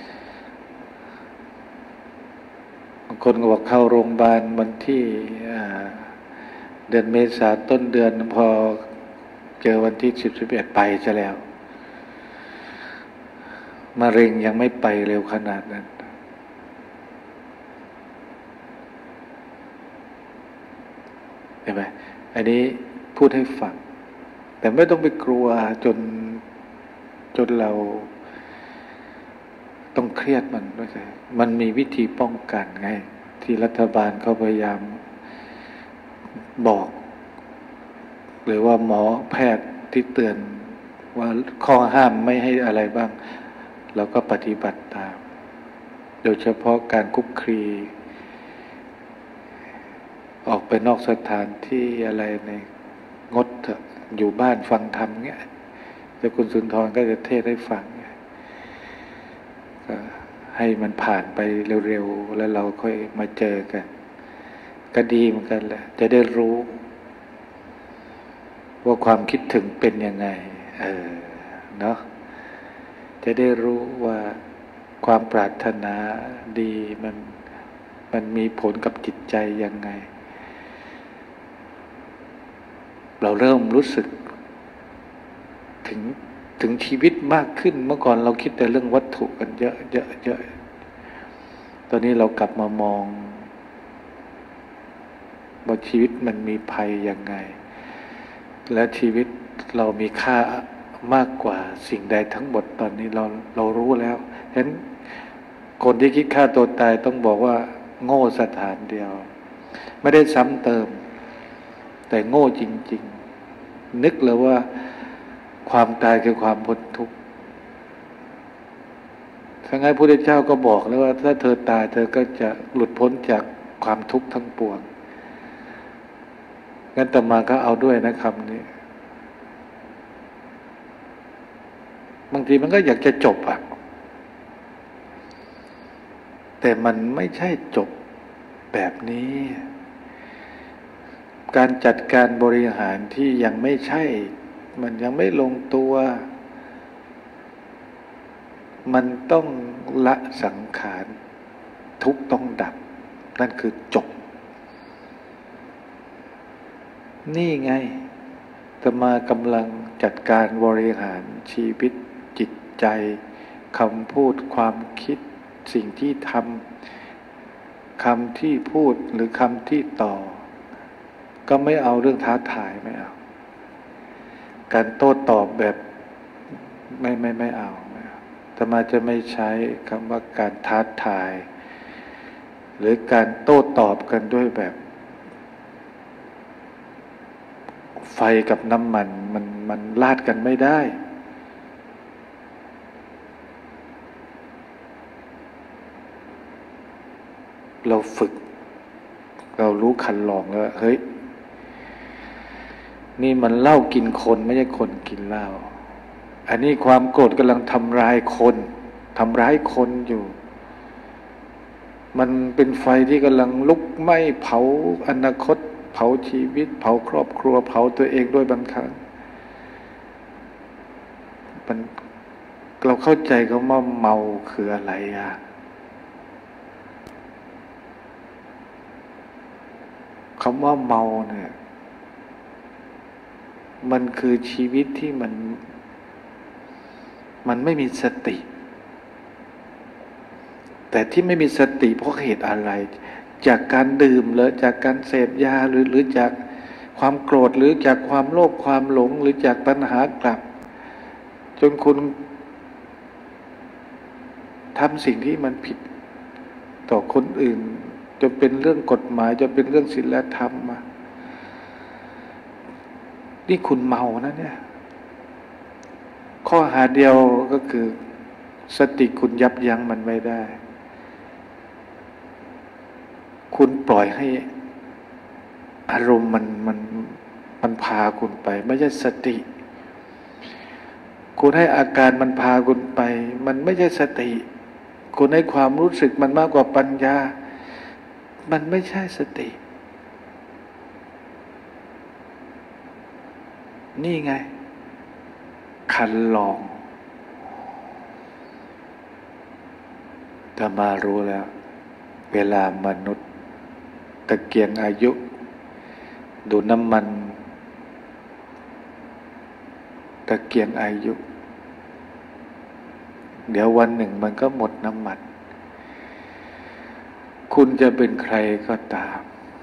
บบางคนก็บอกเข้าโรงพยาบาลวันที่เดือนเมษาต้นเดือนพอเจอวันที่10-11ไปซะแล้วมะเร็งยังไม่ไปเร็วขนาดนั้นเห็นไหมอันนี้พูดให้ฟังแต่ไม่ต้องไปกลัวจนเราต้องเครียดมันไม่ใช่มันมีวิธีป้องกันไงที่รัฐบาลเขาพยายามบอกหรือว่าหมอแพทย์ที่เตือนว่าข้อห้ามไม่ให้อะไรบ้างเราก็ปฏิบัติตามโดยเฉพาะการคุกคีออกไปนอกสถานที่อะไรในงดเถอะอยู่บ้านฟังธรรมเงี้ยแต่คุณสุนทรก็จะเทศให้ฟังก็ให้มันผ่านไปเร็วๆแล้วเราค่อยมาเจอกันก็ดีเหมือนกันแหละจะได้รู้ว่าความคิดถึงเป็นยังไงเนาะจะได้รู้ว่าความปรารถนาดีมันมีผลกับจิตใจยังไงเราเริ่มรู้สึกถึงชีวิตมากขึ้นเมื่อก่อนเราคิดแต่เรื่องวัตถุกันเยอะตอนนี้เรากลับมามองว่าชีวิตมันมีภัยยังไงและชีวิตเรามีค่ามากกว่าสิ่งใดทั้งหมดตอนนี้เรารู้แล้วฉะนั้นคนที่คิดฆ่าตัวตายต้องบอกว่าโง่สถานเดียวไม่ได้ซ้ำเติมแต่โง่จริงๆนึกเลยว่าความตายคือความพ้นทุกข์ทั้งนั้นพระพุทธเจ้าก็บอกแล้วว่าถ้าเธอตายเธอก็จะหลุดพ้นจากความทุกข์ทั้งปวงงั้นอาตมาก็เอาด้วยนะคำนี้บางทีมันก็อยากจะจบแต่มันไม่ใช่จบแบบนี้การจัดการบริหารที่ยังไม่ใช่มันยังไม่ลงตัวมันต้องละสังขารทุกข์ต้องดับนั่นคือจบนี่ไงอาตมากำลังจัดการบริหารชีวิตจิตใจคำพูดความคิดสิ่งที่ทำคำที่พูดหรือคำที่ต่อก็ไม่เอาเรื่องท้าทายไม่เอาการโต้ตอบแบบไม่เอาอาตมาจะไม่ใช้คำว่าการท้าทายหรือการโต้ตอบกันด้วยแบบไฟกับน้ำมันลาดกันไม่ได้เราฝึกเรารู้คันลองแล้วเฮ้ยนี่มันเหล้ากินคนไม่ใช่คนกินเหล้าอันนี้ความโกรธกำลังทำร้ายคนอยู่มันเป็นไฟที่กำลังลุกไหม้เผาอนาคตเผาชีวิตเผาครอบครัวเผาตัวเองด้วยบางครั้งเราเข้าใจคำว่าเมาคืออะไรอ่ะคำว่าเมาเนี่ยมันคือชีวิตที่มันไม่มีสติแต่ที่ไม่มีสติเพราะเหตุอะไรจากการดื่มหรือจากการเสพยาหรือจากความโกรธหรือจากความโลภความหลงหรือจากตัณหากลับจนคุณทำสิ่งที่มันผิดต่อคนอื่นจนเป็นเรื่องกฎหมายจนเป็นเรื่องศีลธรรมมานี่คุณเมานะเนี่ยข้อหาเดียวก็คือสติคุณยับยั้งมันไม่ได้คุณปล่อยให้อารมณ์มันพาคุณไปไม่ใช่สติคุณให้อาการมันพาคุณไปมันไม่ใช่สติคุณให้ความรู้สึกมันมากกว่าปัญญามันไม่ใช่สตินี่ไงคันลองแต่มารู้แล้วเวลามนุษย์ตะเกียงอายุดูน้ำมันตะเกียงอายุเดี๋ยววันหนึ่งมันก็หมดน้ำมันคุณจะเป็นใครก็ตาม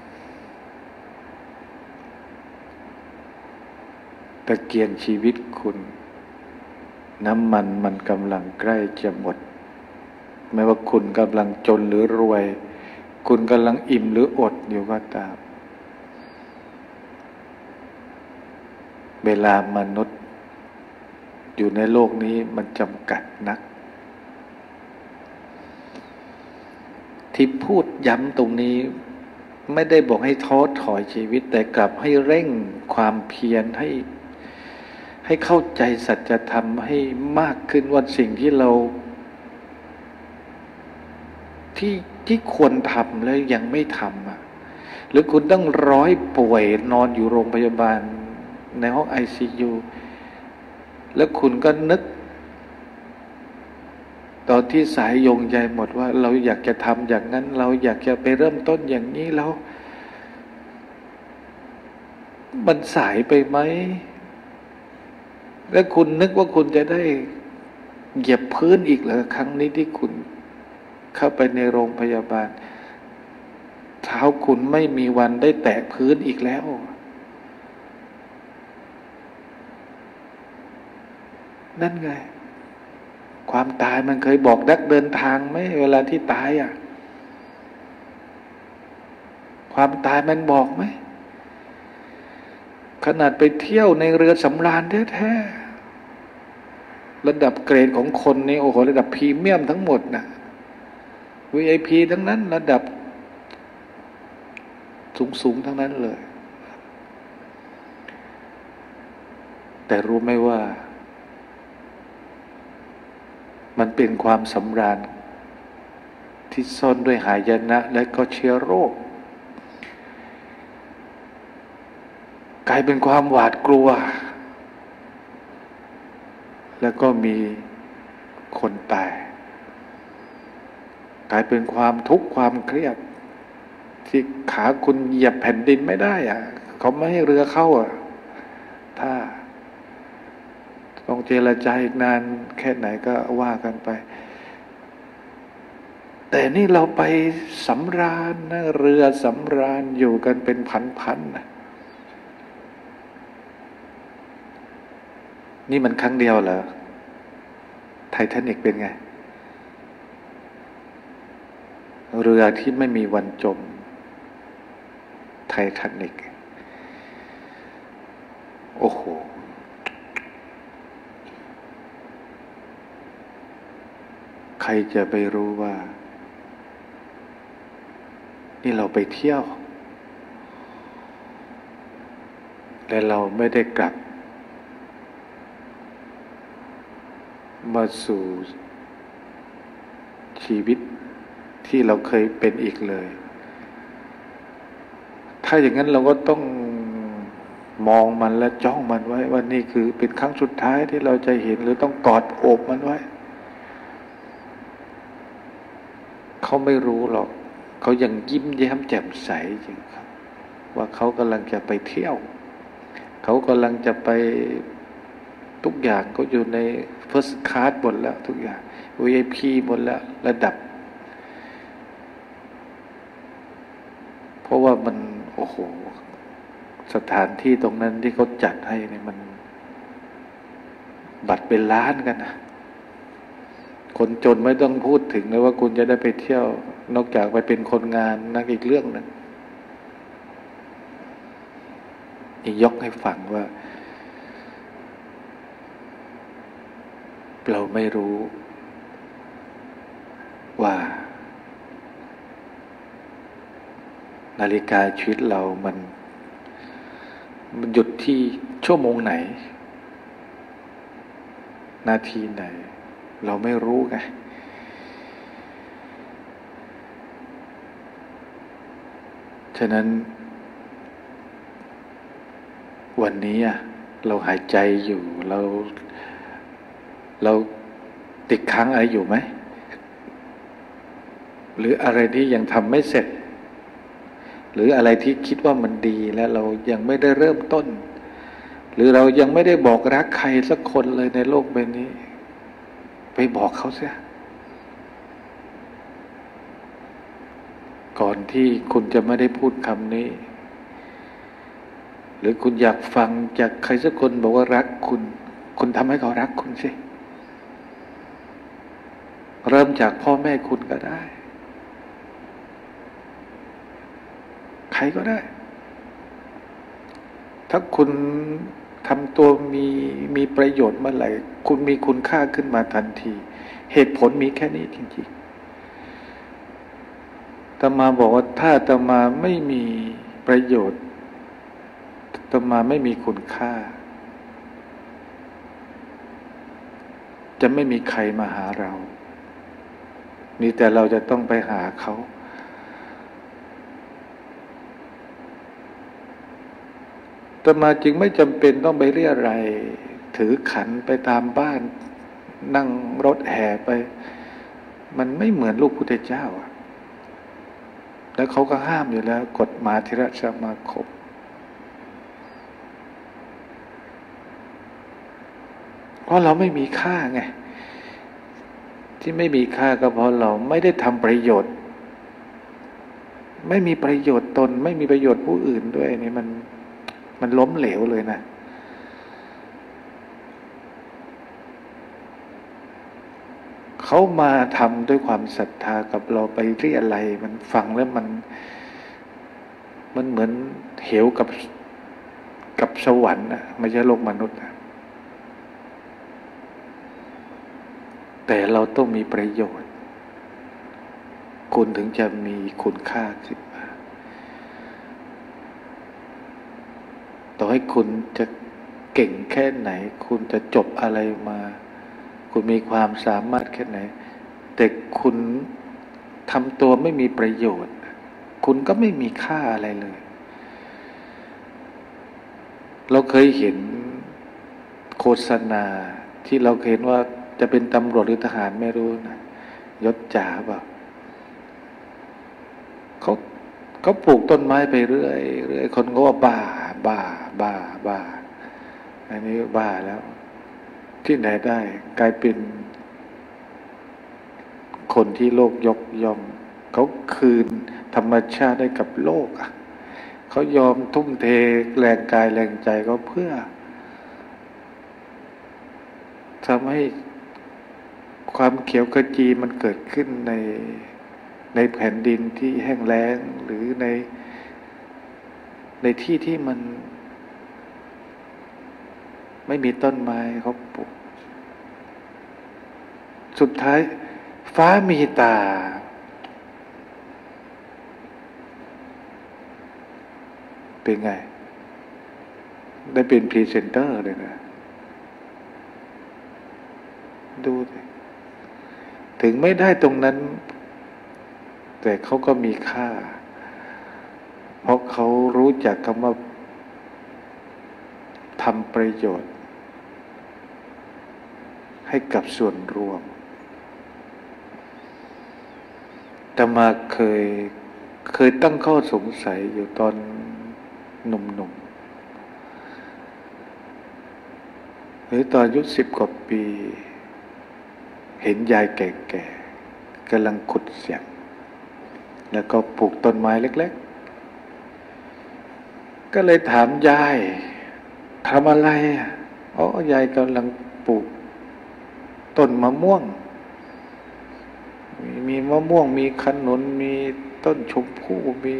ตะเกียงชีวิตคุณน้ำมันกำลังใกล้จะหมดไม่ว่าคุณกำลังจนหรือรวยคุณกำลังอิ่มหรืออดอยู่ก็ตามเวลามนุษย์อยู่ในโลกนี้มันจำกัดนักที่พูดย้ำตรงนี้ไม่ได้บอกให้ท้อถอยชีวิตแต่กลับให้เร่งความเพียรให้เข้าใจสัจธรรมให้มากขึ้นว่าสิ่งที่เราที่ควรทำแล้วยังไม่ทำอ่ะหรือคุณต้องป่วยนอนอยู่โรงพยาบาลในห้อง ICU แล้วคุณก็นึกตอนที่สายโยงใยหมดว่าเราอยากจะทำอย่างนั้นเราอยากจะไปเริ่มต้นอย่างนี้แล้วมันสายไปไหมแล้วคุณนึกว่าคุณจะได้เหยียบพื้นอีกเหรอครั้งนี้ที่คุณเข้าไปในโรงพยาบาลเท้าคุณไม่มีวันได้แตะพื้นอีกแล้วนั่นไงความตายมันเคยบอกนักเดินทางไหมเวลาที่ตายอ่ะความตายมันบอกไหมขนาดไปเที่ยวในเรือสำราญแท้ๆระดับเกรดของคนนี่โอ้โหระดับพรีเมียมทั้งหมดน่ะ VIP ทั้งนั้นระดับสูงทั้งนั้นเลยแต่รู้ไหมว่ามันเป็นความสำราญที่ซ่อนด้วยหายนะและก็เชื้อโรคกลายเป็นความหวาดกลัวแล้วก็มีคนตายกลายเป็นความทุกข์ความเครียดที่ขาคุณเหยียบแผ่นดินไม่ได้อ่ะเขาไม่ให้เรือเข้าอ่ะถ้าต้องเจรจาอีกนานแค่ไหนก็ว่ากันไปแต่นี่เราไปสำราญนะเรือสำราญอยู่กันเป็นพันๆนะนี่มันครั้งเดียวเหรอไททานิกเป็นไงเรือที่ไม่มีวันจมไททานิกโอ้โหใครจะไปรู้ว่านี่เราไปเที่ยวและเราไม่ได้กลับมาสู่ชีวิตที่เราเคยเป็นอีกเลยถ้าอย่างนั้นเราก็ต้องมองมันและจ้องมันไว้ว่านี่คือเป็นครั้งสุดท้ายที่เราจะเห็นหรือต้องกอดโอบมันไว้เขาไม่รู้หรอกเขายังยิ้มแย้มแจ่มใสจริงครับว่าเขากำลังจะไปเที่ยวเขากำลังจะไปทุกอย่างก็อยู่ใน First Class หมดแล้วทุกอย่าง VIP หมดแล้วระดับเพราะว่ามันโอ้โหสถานที่ตรงนั้นที่เขาจัดให้เนี่ยมันบัตรเป็นล้านกันนะคนจนไม่ต้องพูดถึงเลยว่าคุณจะได้ไปเที่ยวนอกจากไปเป็นคนงานนั่นอีกเรื่องนึงนี่ยกให้ฟังว่าเราไม่รู้ว่านาฬิกาชีวิตเรามันหยุดที่ชั่วโมงไหนนาทีไหนเราไม่รู้ไงฉะนั้นวันนี้เราหายใจอยู่เราติดค้างอะไรอยู่ไหมหรืออะไรที่ยังทำไม่เสร็จหรืออะไรที่คิดว่ามันดีแล้วเรายังไม่ได้เริ่มต้นหรือเรายังไม่ได้บอกรักใครสักคนเลยในโลกใบนี้ไปบอกเขาเสียก่อนที่คุณจะไม่ได้พูดคำนี้หรือคุณอยากฟังจากใครสักคนบอกว่ารักคุณทำให้เขารักคุณสิเริ่มจากพ่อแม่คุณก็ได้ใครก็ได้ถ้าคุณทำตัวมีประโยชน์เมื่อไหร่คุณมีคุณค่าขึ้นมาทันทีเหตุผลมีแค่นี้จริงๆอาตมาบอกว่าถ้าอาตมาไม่มีประโยชน์อาตมาไม่มีคุณค่าจะไม่มีใครมาหาเรามีแต่เราจะต้องไปหาเขาอาตมาจึงไม่จำเป็นต้องไปเรียอะไรยถือขันไปตามบ้านนั่งรถแห่ไปมันไม่เหมือนลูกพุทธเจ้าแล้วเขาก็ห้ามอยู่แล้วกฎมหาเถรสมาคมเพราะเราไม่มีค่าไงที่ไม่มีค่าก็เพราะเราไม่ได้ทำประโยชน์ไม่มีประโยชน์ตนไม่มีประโยชน์ผู้อื่นด้วยนี่มันล้มเหลวเลยนะเขามาทำด้วยความศรัทธากับเราไปเรียอะไรยมันฟังแล้วมันเหมือนเหวกับสวรรค์นะไม่ใช่โลกมนุษย์นะแต่เราต้องมีประโยชน์คุณถึงจะมีคุณค่าขึ้นมาต่อให้คุณจะเก่งแค่ไหนคุณจะจบอะไรมาคุณมีความสามารถแค่ไหนแต่คุณทำตัวไม่มีประโยชน์คุณก็ไม่มีค่าอะไรเลยเราเคยเห็นโฆษณาที่เราเห็นว่าจะเป็นตำรวจหรือทหารไม่รู้นะยศจ่าเปล่าก็ปลูกต้นไม้ไปเรื่อยเรื่อยคนก็ว่าบ้าอันนี้บ้าแล้วที่ไหนได้กลายเป็นคนที่โลกยกย่องเขาคืนธรรมชาติให้กับโลกเขายอมทุ่มเทแรงกายแรงใจเขาเพื่อทำให้ความเขียวขจีมันเกิดขึ้นในแผ่นดินที่แห้งแล้งหรือในที่ที่มันไม่มีต้นไม้เขาปลูกสุดท้ายฟ้ามีตาเป็นไงได้เป็นพรีเซนเตอร์เลยนะดูสิถึงไม่ได้ตรงนั้นแต่เขาก็มีค่าเพราะเขารู้จักคำว่าทำประโยชน์ให้กับส่วนรวมแต่มาเคยตั้งข้อสงสัยอยู่ตอนหนุ่มๆหรือตอนอายุ10 กว่าปีเห็นยายแก่ๆกำลังขุดเสียงแล้วก็ปลูกต้นไม้เล็กๆก็เลยถามยายทำอะไรยายกำลังปลูกต้นมะม่วงมีมะม่วงมีขนุนมีต้นชมพู่มี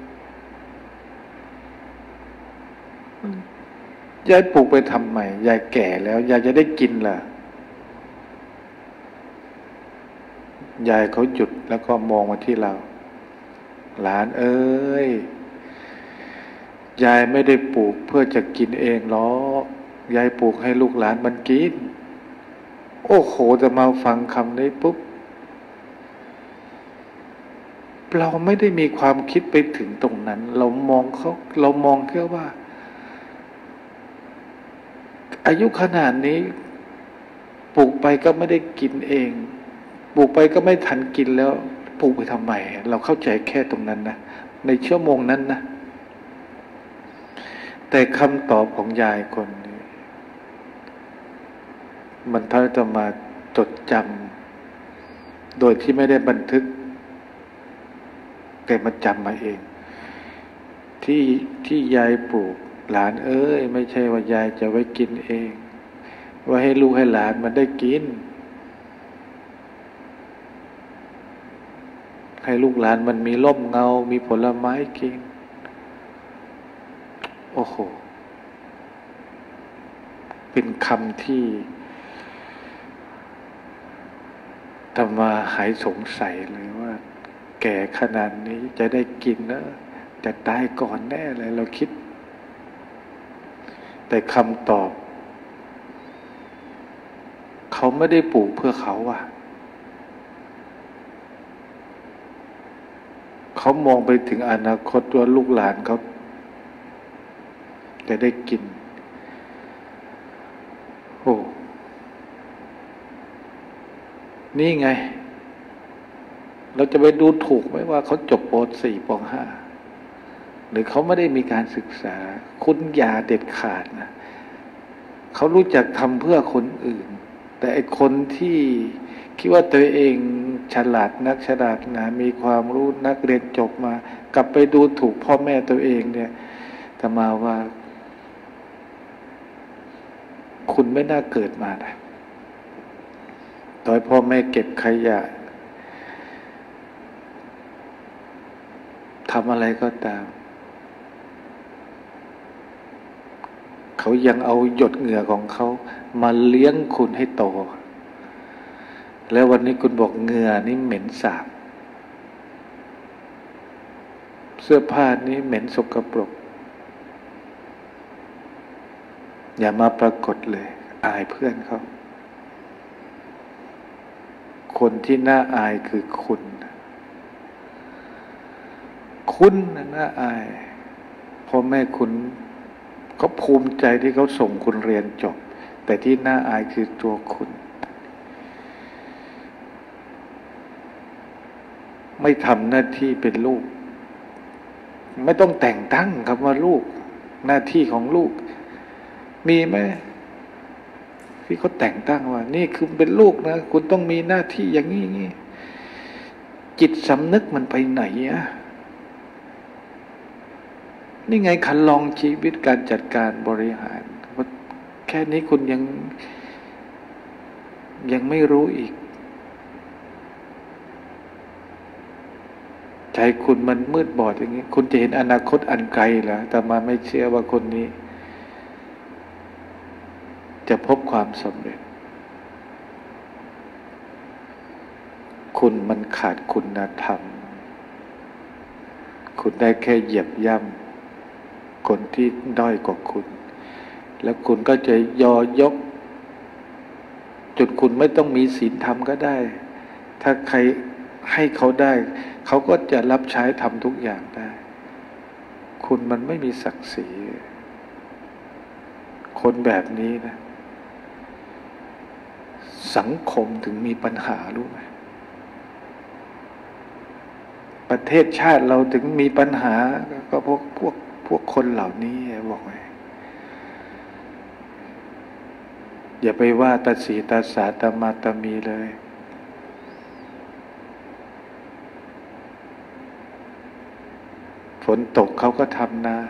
ยายปลูกไปทำไมยายแก่แล้วยายจะได้กินล่ะยายเขาหยุดแล้วก็มองมาที่เราหลานเอ้ยยายไม่ได้ปลูกเพื่อจะกินเองหรอกยายปลูกให้ลูกหลานมันกินโอ้โหจะมาฟังคำนี้ปุ๊บเราไม่ได้มีความคิดไปถึงตรงนั้นเรามองแค่ว่าอายุขนาดนี้ปลูกไปก็ไม่ได้กินเองปลูกไปก็ไม่ทันกินแล้วปลูกไปทำไมเราเข้าใจแค่ตรงนั้นนะในชั่วโมงนั้นนะแต่คำตอบของยายคนนี้มันทำให้จะมาจดจำโดยที่ไม่ได้บันทึกแต่มาจำมาเองที่ยายปลูกหลานเอ้ยไม่ใช่ว่ายายจะไว้กินเองไว้ให้ลูกให้หลานมันได้กินให้ลูกหลานมันมีร่มเงามีผลไม้กินโอ้โหเป็นคำที่ทำมาหายสงสัยเลยว่าแก่ขนาดนี้จะได้กินนะจะตายก่อนแน่เลยเราคิดแต่คำตอบเขาไม่ได้ปลูกเพื่อเขาเขามองไปถึงอนาคตว่าลูกหลานเขาจะได้กินโอ้นี่ไงเราจะไปดูถูกไหมว่าเขาจบป.4 ป.5 หรือเขาไม่ได้มีการศึกษาคุณอย่าเด็ดขาดนะเขารู้จักทำเพื่อคนอื่นแต่ไอ้คนที่คิดว่าตัวเองฉลาดนักฉลาดนะมีความรู้นักเรียนจบมากลับไปดูถูกพ่อแม่ตัวเองเนี่ยแต่มาว่าคุณไม่น่าเกิดมานะตอนพ่อแม่เก็บขยะทำอะไรก็ตามเขายังเอาหยดเหงื่อของเขามาเลี้ยงคุณให้โตแล้ววันนี้คุณบอกเหงื่อนี่เหม็นสาบเสื้อผ้านี้เหม็นสกปรกอย่ามาปรากฏเลยอายเพื่อนเขาคนที่น่าอายคือคุณน่าอายพ่อแม่คุณเขาภูมิใจที่เขาส่งคุณเรียนจบแต่ที่น่าอายคือตัวคุณไม่ทำหน้าที่เป็นลูกไม่ต้องแต่งตั้งคำว่าลูกหน้าที่ของลูกมีไหมที่เขาแต่งตั้งว่านี่คือเป็นลูกนะคุณต้องมีหน้าที่อย่างนี้งี้จิตสำนึกมันไปไหนอะนี่ไงคันลองชีวิตการจัดการบริหารว่าแค่นี้คุณยังไม่รู้อีกใจคุณมันมืดบอดอย่างนี้คุณจะเห็นอนาคตอันไกลเหรอแต่มาไม่เชื่อว่าคนนี้จะพบความสำเร็จคุณมันขาดคุณธรรมคุณได้แค่เหยียบย่ำคนที่ด้อยกว่าคุณแล้วคุณก็จะยอยกจนคุณไม่ต้องมีศีลธรรมก็ได้ถ้าใครให้เขาได้เขาก็จะรับใช้ทำทุกอย่างได้คุณมันไม่มีศักดิ์ศรีคนแบบนี้นะสังคมถึงมีปัญหารู้ไหมประเทศชาติเราถึงมีปัญหาก็พวกคนเหล่านี้บอกไว้อย่าไปว่าตาสีตาสาตามาตามีเลยฝนตกเขาก็ทำนา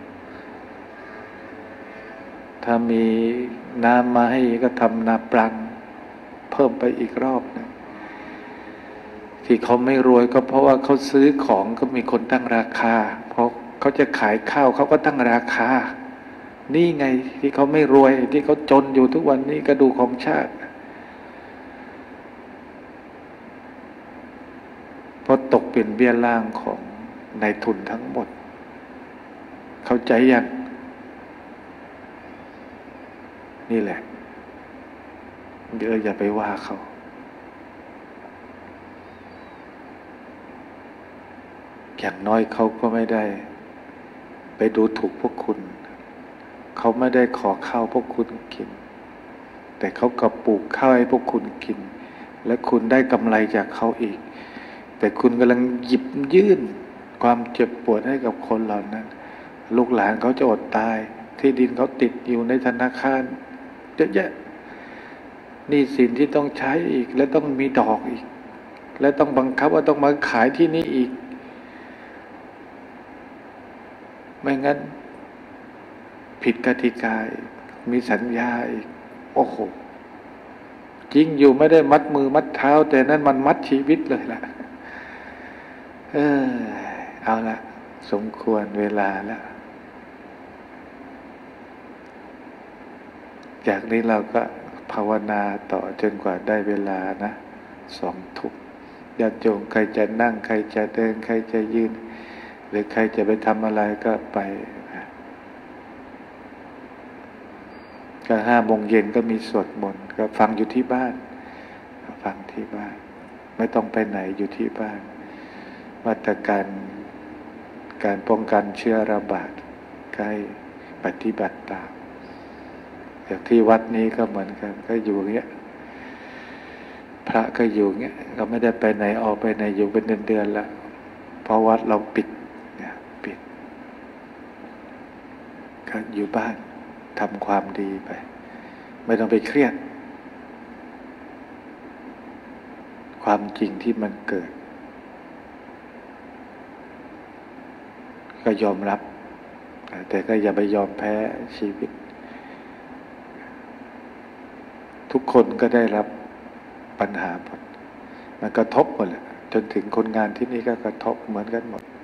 ถ้ามีน้ำมาให้ก็ทำนาปลังเพิ่มไปอีกรอบนึงที่เขาไม่รวยก็เพราะว่าเขาซื้อของก็มีคนตั้งราคาเพราะเขาจะขายข้าวเขาก็ตั้งราคานี่ไงที่เขาไม่รวยที่เขาจนอยู่ทุกวันนี้กระดูกของชาติเพราะตกเป็นเบี้ยล่างของนายทุนทั้งหมดเข้าใจยังนี่แหละอย่าไปว่าเขาอย่างน้อยเขาก็ไม่ได้ไปดูถูกพวกคุณเขาไม่ได้ขอข้าวพวกคุณกินแต่เขากลับปลูกข้าวให้พวกคุณกินและคุณได้กำไรจากเขาอีกแต่คุณกำลังหยิบยื่นความเจ็บปวดให้กับคนเหล่านั้นลูกหลานเขาจะอดตายที่ดินเขาติดอยู่ในธนาคารเยอะแยะหนี้สินที่ต้องใช้อีกและต้องมีดอกอีกและต้องบังคับว่าต้องมาขายที่นี่อีกไม่งั้นผิดกติกามีสัญญาอีกโอ้โหจริงอยู่ไม่ได้มัดมือมัดเท้าแต่นั่นมันมัดชีวิตเลยล่ะเอาละสมควรเวลาแล้วจากนี้เราก็ภาวนาต่อจนกว่าได้เวลานะ20:00 นญาติโยมใครจะนั่งใครจะเดินใครจะยืนหรือใครจะไปทำอะไรก็ไปก็5 โมงเย็นก็มีสวดมนต์ก็ฟังอยู่ที่บ้านฟังที่บ้านไม่ต้องไปไหนอยู่ที่บ้านมาตรการป้องกันเชื้อระบาดใกล้ปฏิบัติตามอย่างที่วัดนี้ก็เหมือนกันก็อยู่อย่างเงี้ยพระก็อยู่อย่างเงี้ยก็ไม่ได้ไปไหนออกไปไหนอยู่เป็นเดือนๆแล้วเพราะวัดเราปิดเนี่ยปิดก็อยู่บ้านทำความดีไปไม่ต้องไปเครียดความจริงที่มันเกิดก็ยอมรับแต่ก็อย่าไปยอมแพ้ชีวิตทุกคนก็ได้รับปัญหาหมดมันกระทบหมดแหละจนถึงคนงานที่นี่ก็กระทบเหมือนกันหมด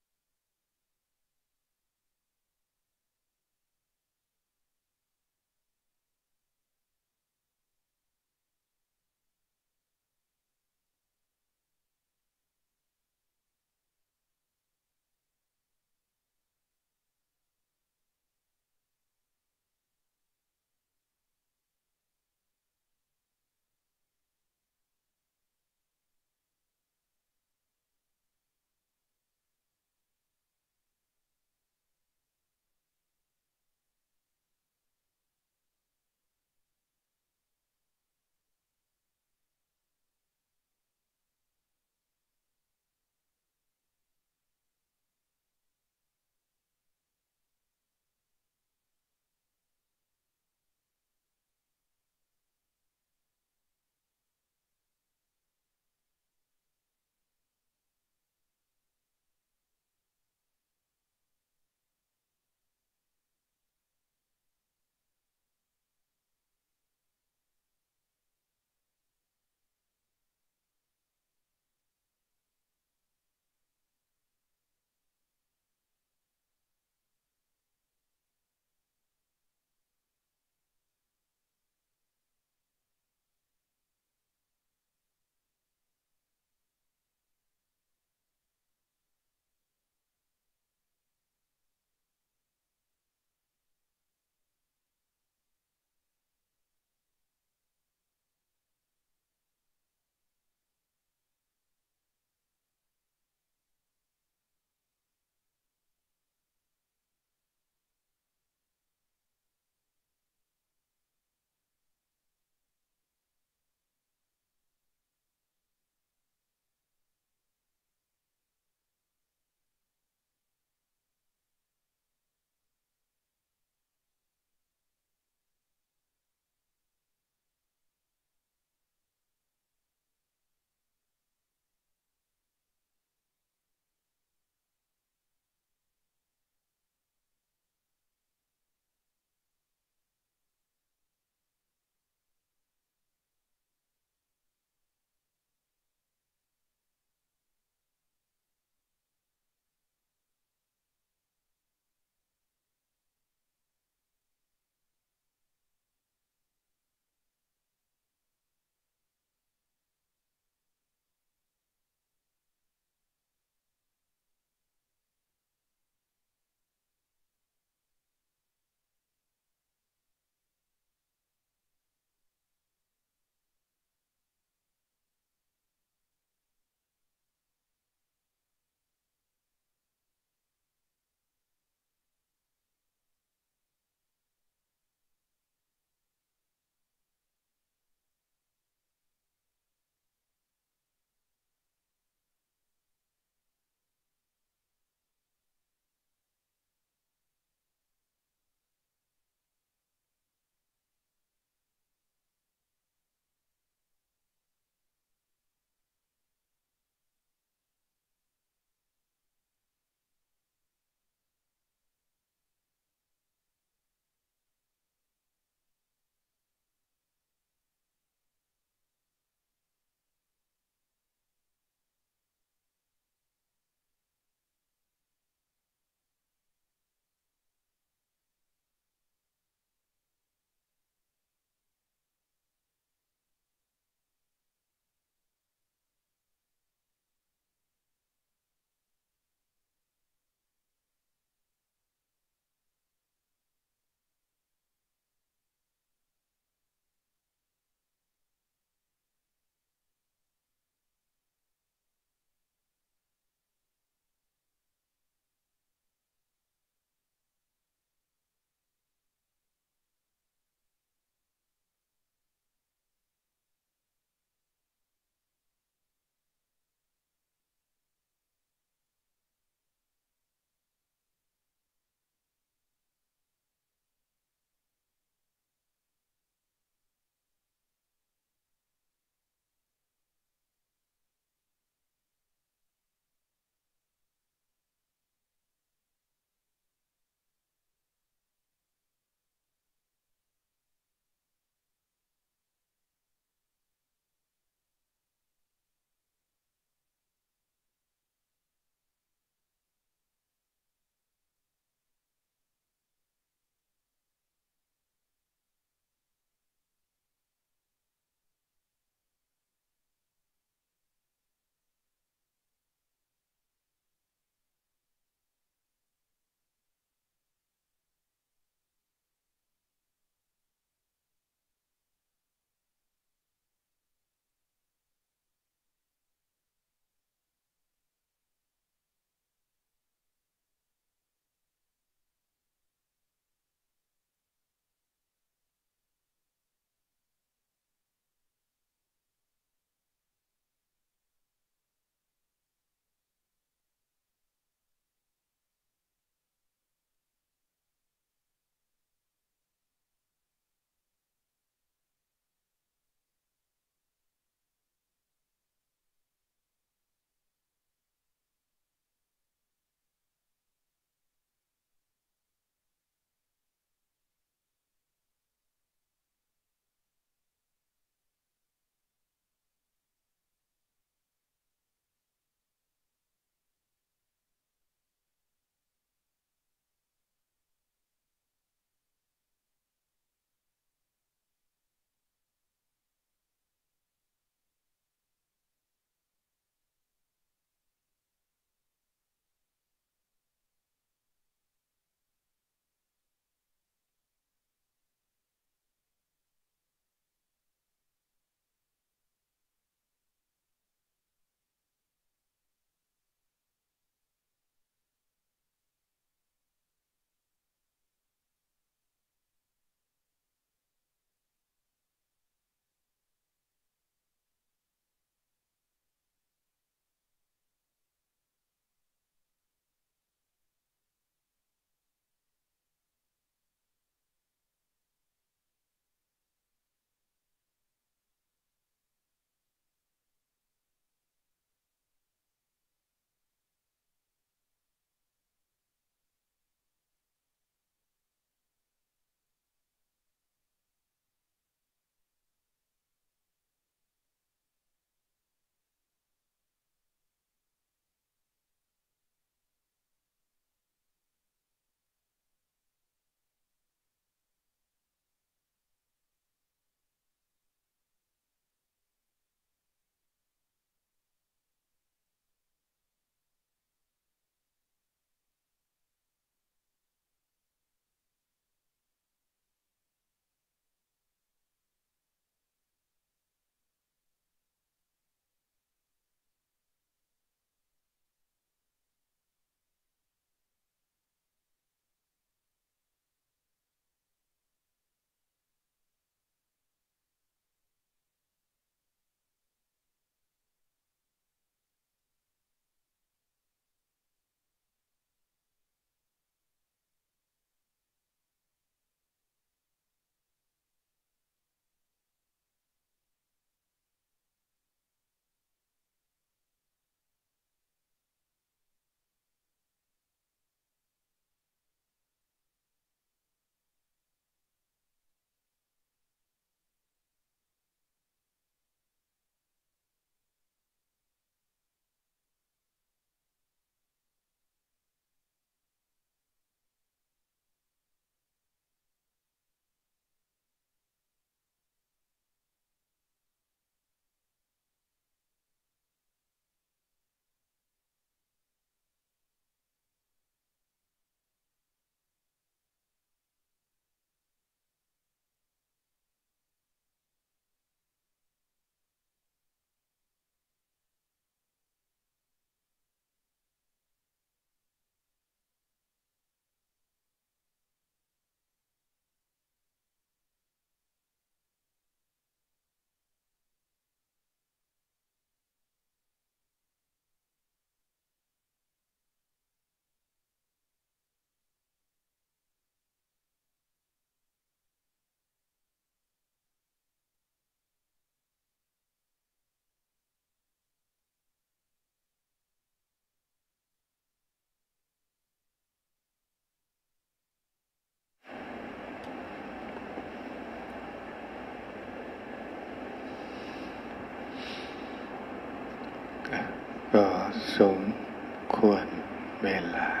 สมควรเวลา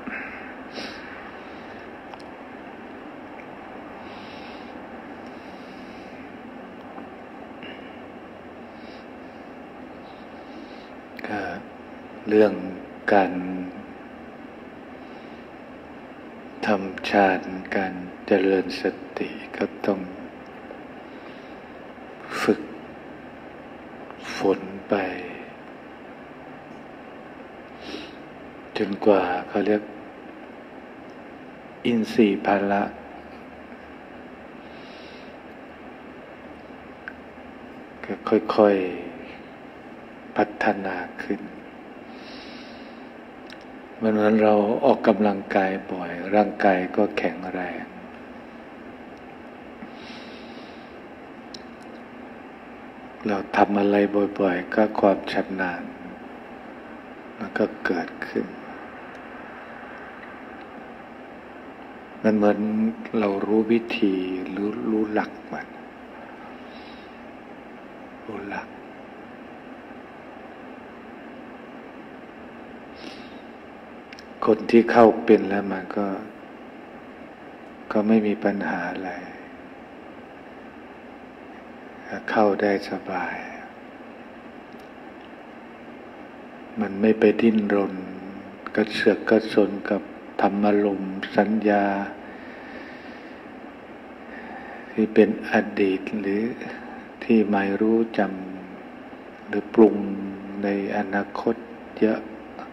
ก็เรื่องการทำฌานการเจริญสติก็ต้องฝึกฝนไปจนกว่าเขาเรียกอินทรีย์พละก็ค่อยๆพัฒนาขึ้นเหมือนเราออกกำลังกายบ่อยร่างกายก็แข็งแรงเราทำอะไรบ่อยๆก็ความชำนาญมันก็เกิดขึ้นมันเหมือนเรารู้วิธีรู้หลักมันรู้หลักคนที่เข้าเป็นแล้วมันก็ไม่มีปัญหาอะไรเข้าได้สบายมันไม่ไปดิ้นรนกระเสือกกระสนกับธรรมารมณ์สัญญาที่เป็นอดีตหรือที่ไม่รู้จำหรือปรุงในอนาคตเยอะ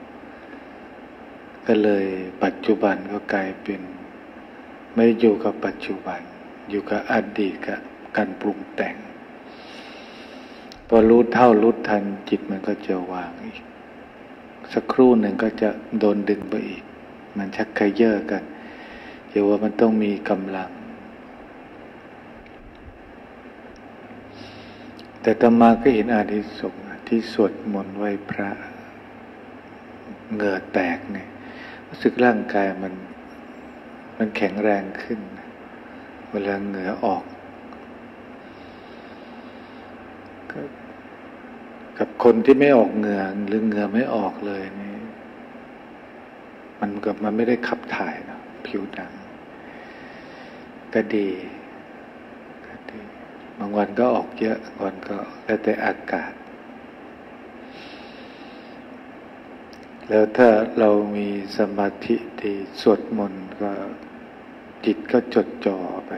ก็เลยปัจจุบันก็กลายเป็นไม่อยู่กับปัจจุบันอยู่กับอดีตกับการปรุงแต่งพอรู้เท่ารู้ทันจิตมันก็จะวางอีกสักครู่หนึ่งก็จะโดนดึงไปอีกมันชักเขย่อกันเดี๋ยวว่ามันต้องมีกำลังแต่อาตมาก็เห็นอานิสงส์ที่สวดมนต์ไหว้พระเหงื่อแตกเนี่ยรู้สึกร่างกายมันแข็งแรงขึ้นเวลาเหงื่อออกกับคนที่ไม่ออกเหงื่อหรือเหงื่อไม่ออกเลยนี่มันไม่ได้ขับถ่ายเนาะผิวหนังก็ดีบางวันก็ออกเยอะบางวันก็แล้วแต่อากาศแล้วถ้าเรามีสมาธิที่สวดมนต์ก็จิตก็จดจ่อไป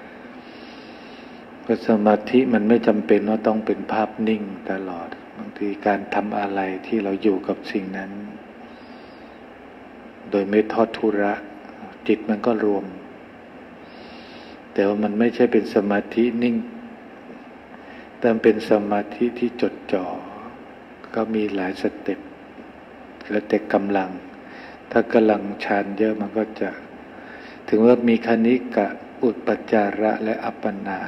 เพราะสมาธิมันไม่จำเป็นว่าต้องเป็นภาพนิ่งตลอดบางทีการทำอะไรที่เราอยู่กับสิ่งนั้นโดยไม่ทอดทุระจิตมันก็รวมแต่ว่ามันไม่ใช่เป็นสมาธินิ่งแต่เป็นสมาธิที่จดจ่อก็มีหลายสเต็ปแล้วแต่กำลังถ้ากำลังฌานเยอะมันก็จะถึงว่ามีคณิกะอุปจาระและอัปปนา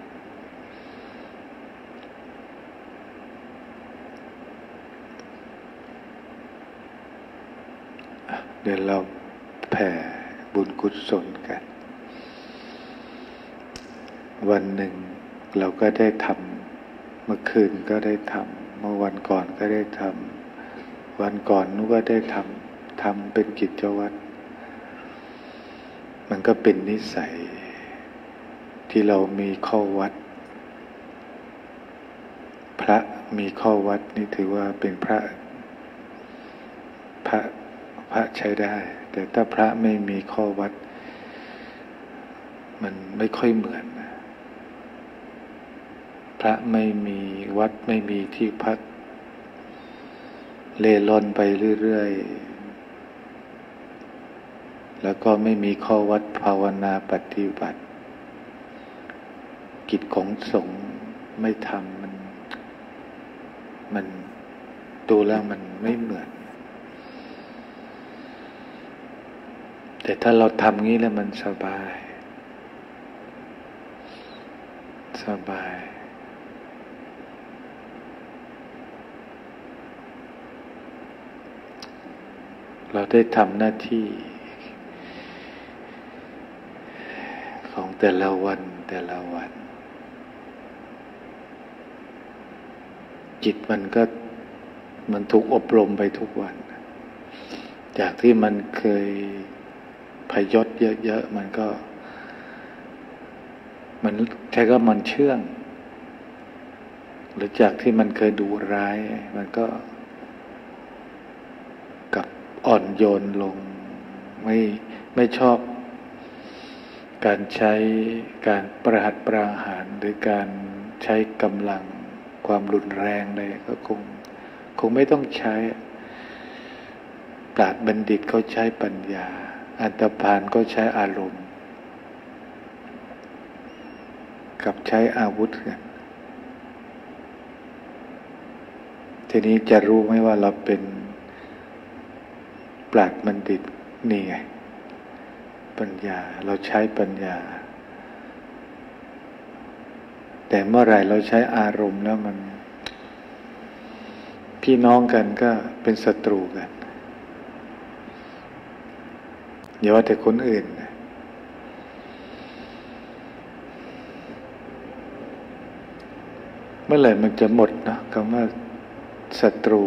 เดี๋ยวเราแผ่บุญกุศลกันวันหนึ่งเราก็ได้ทำเมื่อคืนก็ได้ทำเมื่อวันก่อนก็ได้ทำวันก่อนนู้นก็ได้ทำเป็นกิจวัตรมันก็เป็นนิสัยที่เรามีข้อวัดพระมีข้อวัดนี่ถือว่าเป็นพระใช้ได้แต่ถ้าพระไม่มีข้อวัดมันไม่ค่อยเหมือนพระไม่มีวัดไม่มีที่พักเล่ร่อนไปเรื่อยๆแล้วก็ไม่มีข้อวัดภาวนาปฏิบัติกิจของสงฆ์ไม่ทำมันดูแล้วมันไม่เหมือนแต่ถ้าเราทำงี้แล้วมันสบายเราได้ทำหน้าที่ของแต่ละวันจิตมันก็มันถูกอบรมไปทุกวันจากที่มันเคยพยศเยอะๆมันใช้ก็มันเชื่องหรือจากที่มันเคยดุร้ายมันก็กลับอ่อนโยนลงไม่ชอบการใช้การประหัตประหารหรือการใช้กำลังความรุนแรงเลยก็คงไม่ต้องใช้ปราชญ์บัณฑิตเขาใช้ปัญญาอันธพาลก็ใช้อารมณ์กับใช้อาวุธกันทีนี้จะรู้ไหมว่าเราเป็นปราชญ์บัณฑิตนี่ไงปัญญาเราใช้ปัญญาแต่เมื่อไหร่เราใช้อารมณ์แล้วมันพี่น้องกันก็เป็นศัตรูกันอย่าว่าแต่คนอื่นเมื่อไหร่มันจะหมดนะคำว่าศัตรู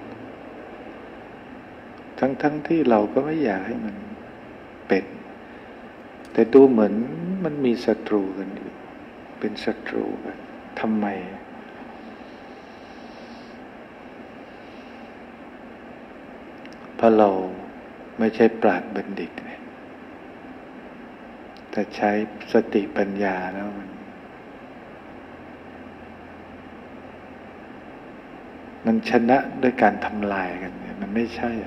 ทั้งที่เราก็ไม่อยากให้มันเป็นแต่ดูเหมือนมันมีศัตรูกันอยู่เป็นศัตรูกันทำไมเพราะเราไม่ใช่ปราชญ์บัณฑิตแต่ใช้สติปัญญาแล้วมันชนะด้วยการทำลายกันเนี่ยมันไม่ใช่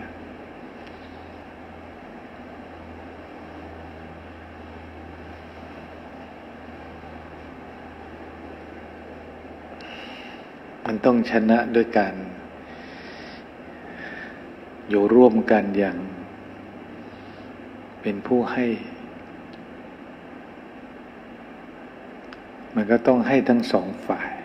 มันต้องชนะด้วยการอยู่ร่วมกันอย่างเป็นผู้ให้มันก็ต้องให้ทั้งสองฝ่าย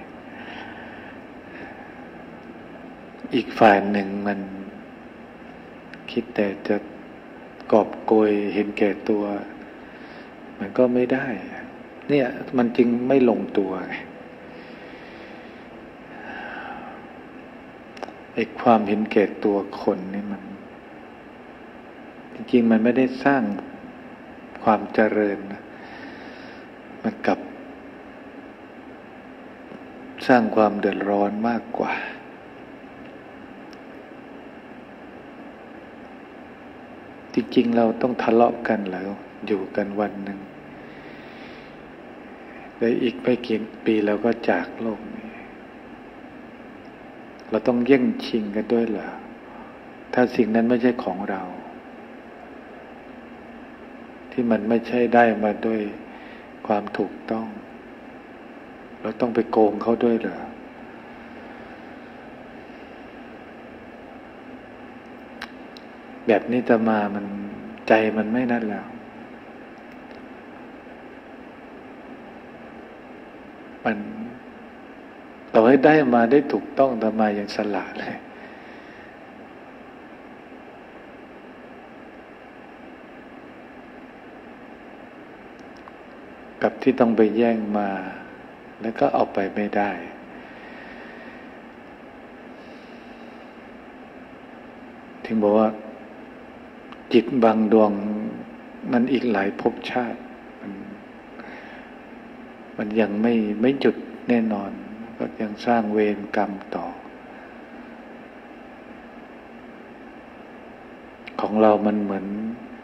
อีกฝ่ายหนึ่งมันคิดแต่จะกอบโกยเห็นแก่ตัวมันก็ไม่ได้เนี่ยมันจึงไม่ลงตัวไงไอ้ความเห็นแก่ตัวคนนี่มันจริงๆมันไม่ได้สร้างความเจริญนะมันกลับสร้างความเดือดร้อนมากกว่าจริงๆเราต้องทะเลาะกันแล้วอยู่กันวันหนึ่งและอีกไม่กี่ปีเราก็จากโลกนี้เราต้องแย่งชิงกันด้วยเหรอถ้าสิ่งนั้นไม่ใช่ของเราที่มันไม่ใช่ได้มาด้วยความถูกต้องเราต้องไปโกงเขาด้วยเหรอแบบนี้จะมามันใจมันไม่นั่นแล้วมันต่อให้ได้มาได้ถูกต้องแต่มาอย่างสละเลยกับที่ต้องไปแย่งมาแล้วก็เอาไปไม่ได้ถึงบอกว่าจิตบางดวงมันอีกหลายภพชาติมันยังไม่หยุดแน่นอนก็ยังสร้างเวรกรรมต่อของเรามันเหมือน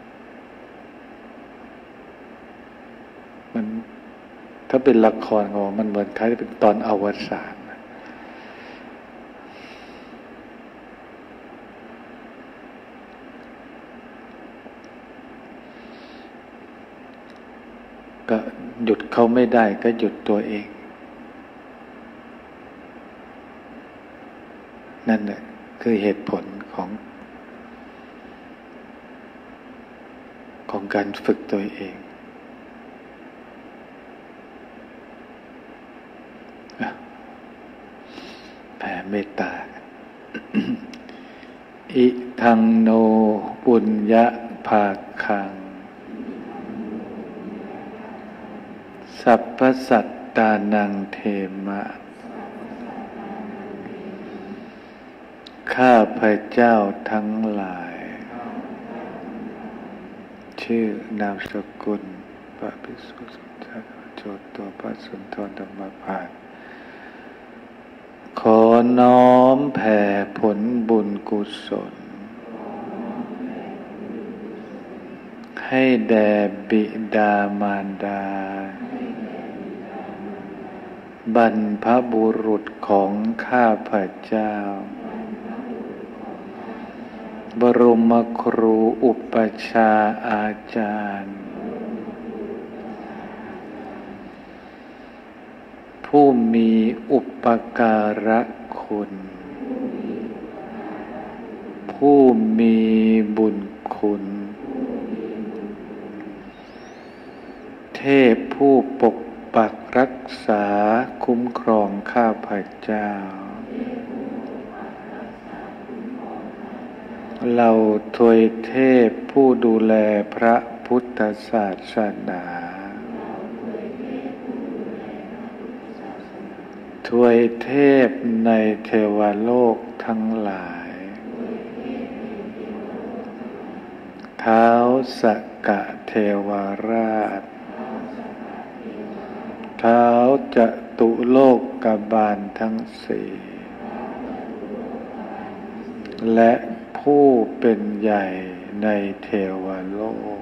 มันถ้าเป็นละครของมันเหมือนคล้ายเป็นตอนอวสานก็หยุดเขาไม่ได้ก็หยุดตัวเองนั่นแหละคือเหตุผลของการฝึกตัวเองแผ่เมตตา อิทังโนปุญญะภาคังสัพพสัตตานังเทมะข้าพเจ้าทั้งหลายชื่อนามสกุลพระภิกษุสงฆ์โจทย์ตัวพระสุนทรธรรมภาสขอน้อมแผ่ผลบุญกุศลให้แด่บิดามารดาบรรพบุรุษของข้าพเจ้าบรมครูอุปัชฌาย์อาจารย์ผู้มีอุปการะคุณผู้มีบุญคุณเทพผู้ปกปักรักษาคุ้มครองข้าพเจ้าเหล่าทวยเทพผู้ดูแลพระพุทธศาสนาทวยเทพในเทวโลกทั้งหลายท้าวสักกะเทวราชท้าวจตุโลกบาลทั้งสี่และผู้เป็นใหญ่ในเทวโลก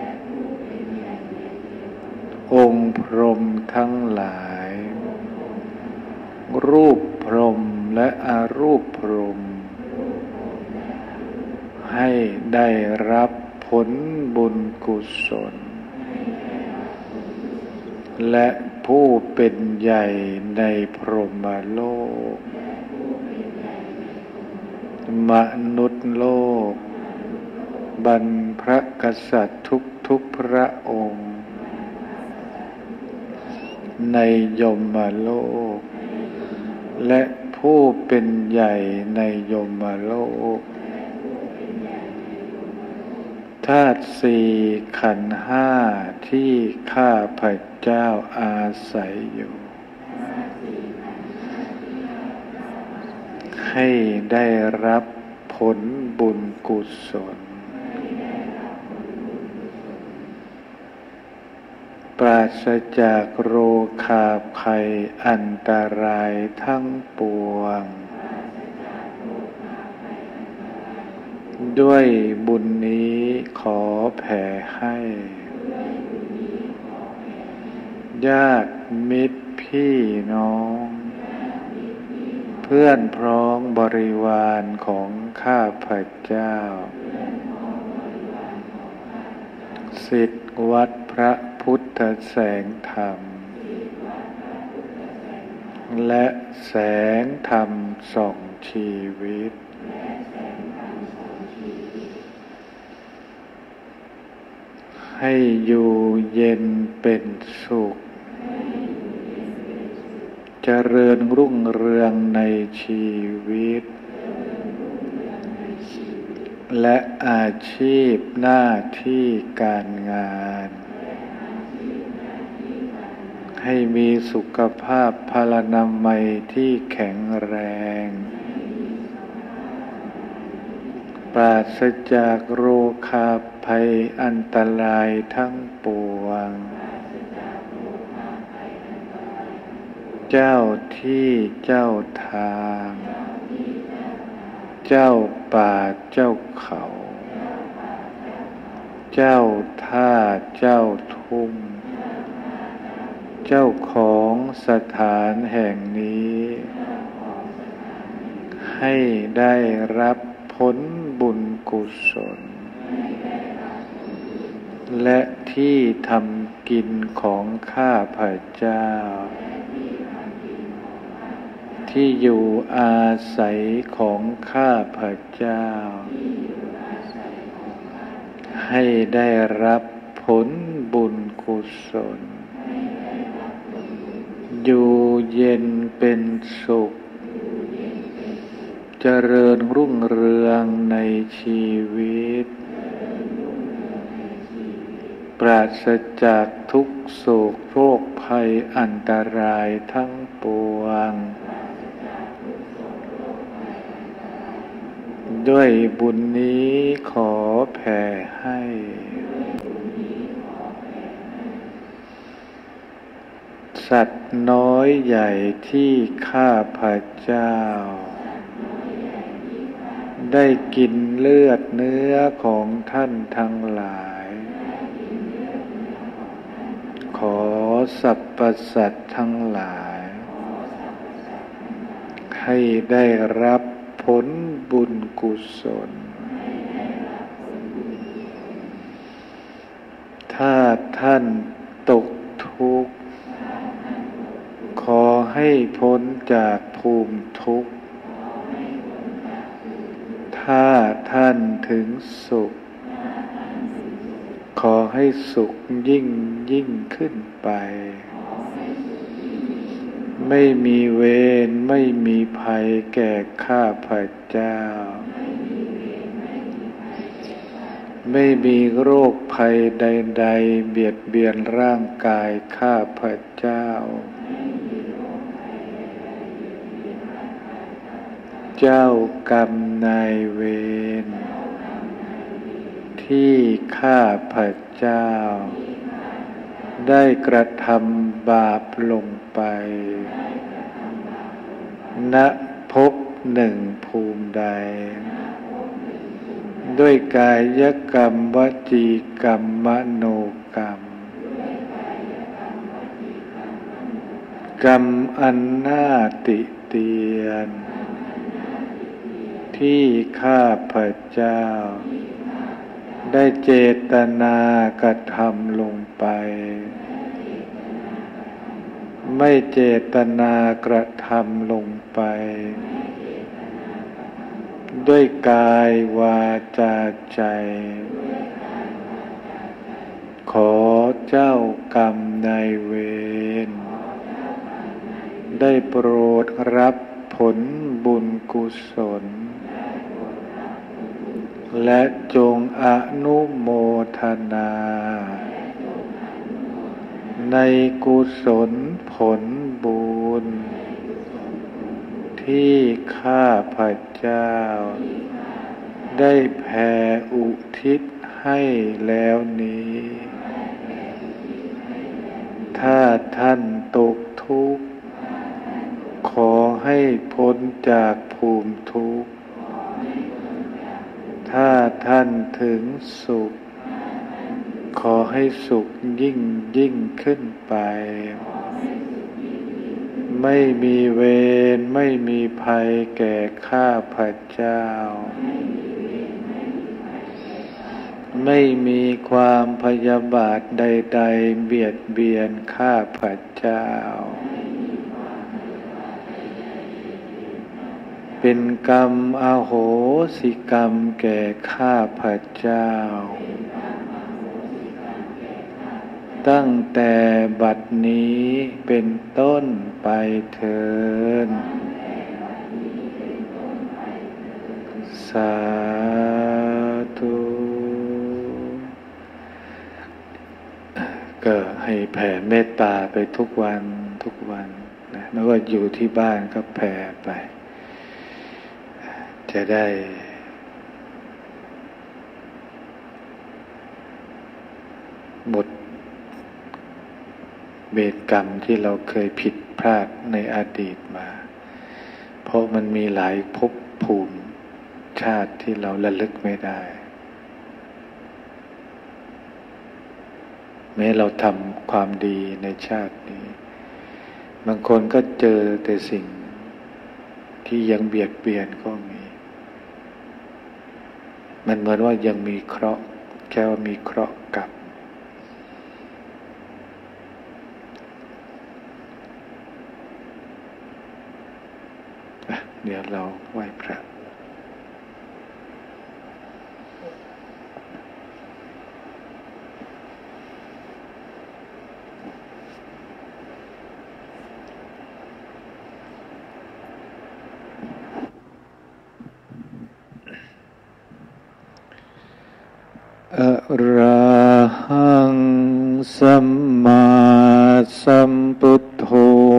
องค์พรหมทั้งหลายรูปพรหมและอรูปพรหมให้ได้รับผลบุญกุศลและผู้เป็นใหญ่ในพรหมโลกมนุษย์โลกบรรพกษัตริย์ทุกพระองค์ในยมโลกและผู้เป็นใหญ่ในยมโลกธาตุสี่ขันธ์ห้าที่ข้าพเจ้าอาศัยอยู่ให้ได้รับผลบุญกุศลปราศจากโรคาภัยอันตรายทั้งปวงด้วยบุญนี้ขอแผ่ให้ญาติมิตรพี่น้องเพื่อนพ้องบริวารของข้าพเจ้าศิษย์วัดพระพุทธแสงธรรมและแสงธรรมส่องชีวิตให้อยู่เย็นเป็นสุขเจริญรุ่งเรืองในชีวิตและอาชีพหน้าที่การงานให้มีสุขภาพพลานามัยที่แข็งแรงปราศจากโรคาภัยอันตรายทั้งปวงเจ้าที่เจ้าทางเจ้าป่าเจ้าเขาเจ้าท่าเจ้าทุ่งเจ้าของสถานแห่งนี้ให้ได้รับผลบุญกุศลและที่ทำกินของข้าพเจ้าที่อยู่อาศัยของข้าพเจ้าให้ได้รับผลบุญกุศลอยู่เย็นเป็นสุขเจริญรุ่งเรืองในชีวิตปราศจากทุกโศกโรคภัยอันตรายทั้งปวงด้วยบุญนี้ขอแผ่ให้สัตว์น้อยใหญ่ที่ข้าพเจ้าได้กินเลือดเนื้อของท่านทั้งหลายขอสรรพสัตว์ทั้งหลายให้ได้รับผลบุญกุศลถ้าท่านตกทุกข์ขอให้พ้นจากภูมิทุกข์ถ้าท่านถึงสุขขอให้สุขยิ่งขึ้นไปไม่มีเวรไม่มีภัยแก่ข้าพเจ้าไม่มีโรคภัยใดๆเบียดเบียนร่างกายข้าพเจ้าเจ้ากรรมนายเวรที่ข้าพเจ้าได้กระทำบาปลงไปณภพหนึ่งภูมิใดด้วยกายกรรมวจีกรรมมโนกรรมกรรมอันน่าติเตียนที่ข้าพเจ้าได้เจตนากระทำลงไปไม่เจตนากระทำลงไปด้วยกายวาจาใจขอเจ้ากรรมนายเวรได้โปรดรับผลบุญกุศลและจงอนุโมทนาในกุศลผลบุญที่ข้าพเจ้าได้แผ่อุทิศให้แล้วนี้ถ้าท่านตกทุกข์ขอให้พ้นจากภูมิทุกข์ถ้าท่านถึงสุขขอให้สุขยิ่งขึ้นไปไม่มีเวรไม่มีภัยแก่ข้าพเจ้าไม่มีความพยาบาทใดๆเบียดเบียนข้าพเจ้าเป็นกรรมอโหสิกรรมแก่ข้าพเจ้าตั้งแต่บัดนี้เป็นต้นไปเถิดสาธุก็ให้แผ่เมตตาไปทุกวันนะไม่ว่าอยู่ที่บ้านก็แผ่ไปจะได้หมดเวรกรรมที่เราเคยผิดพลาดในอดีตมาเพราะมันมีหลายภพภูมิชาติที่เราระลึกไม่ได้แม้เราทำความดีในชาตินี้บางคนก็เจอแต่สิ่งที่ยังเบียดเบียนก็มีมันเหมือนว่ายังมีเคราะห์แค่ว่ามีเคราะห์กรรมเดี๋ยวเราไหว้พระอะระหังสัมมาสัมพุทโธ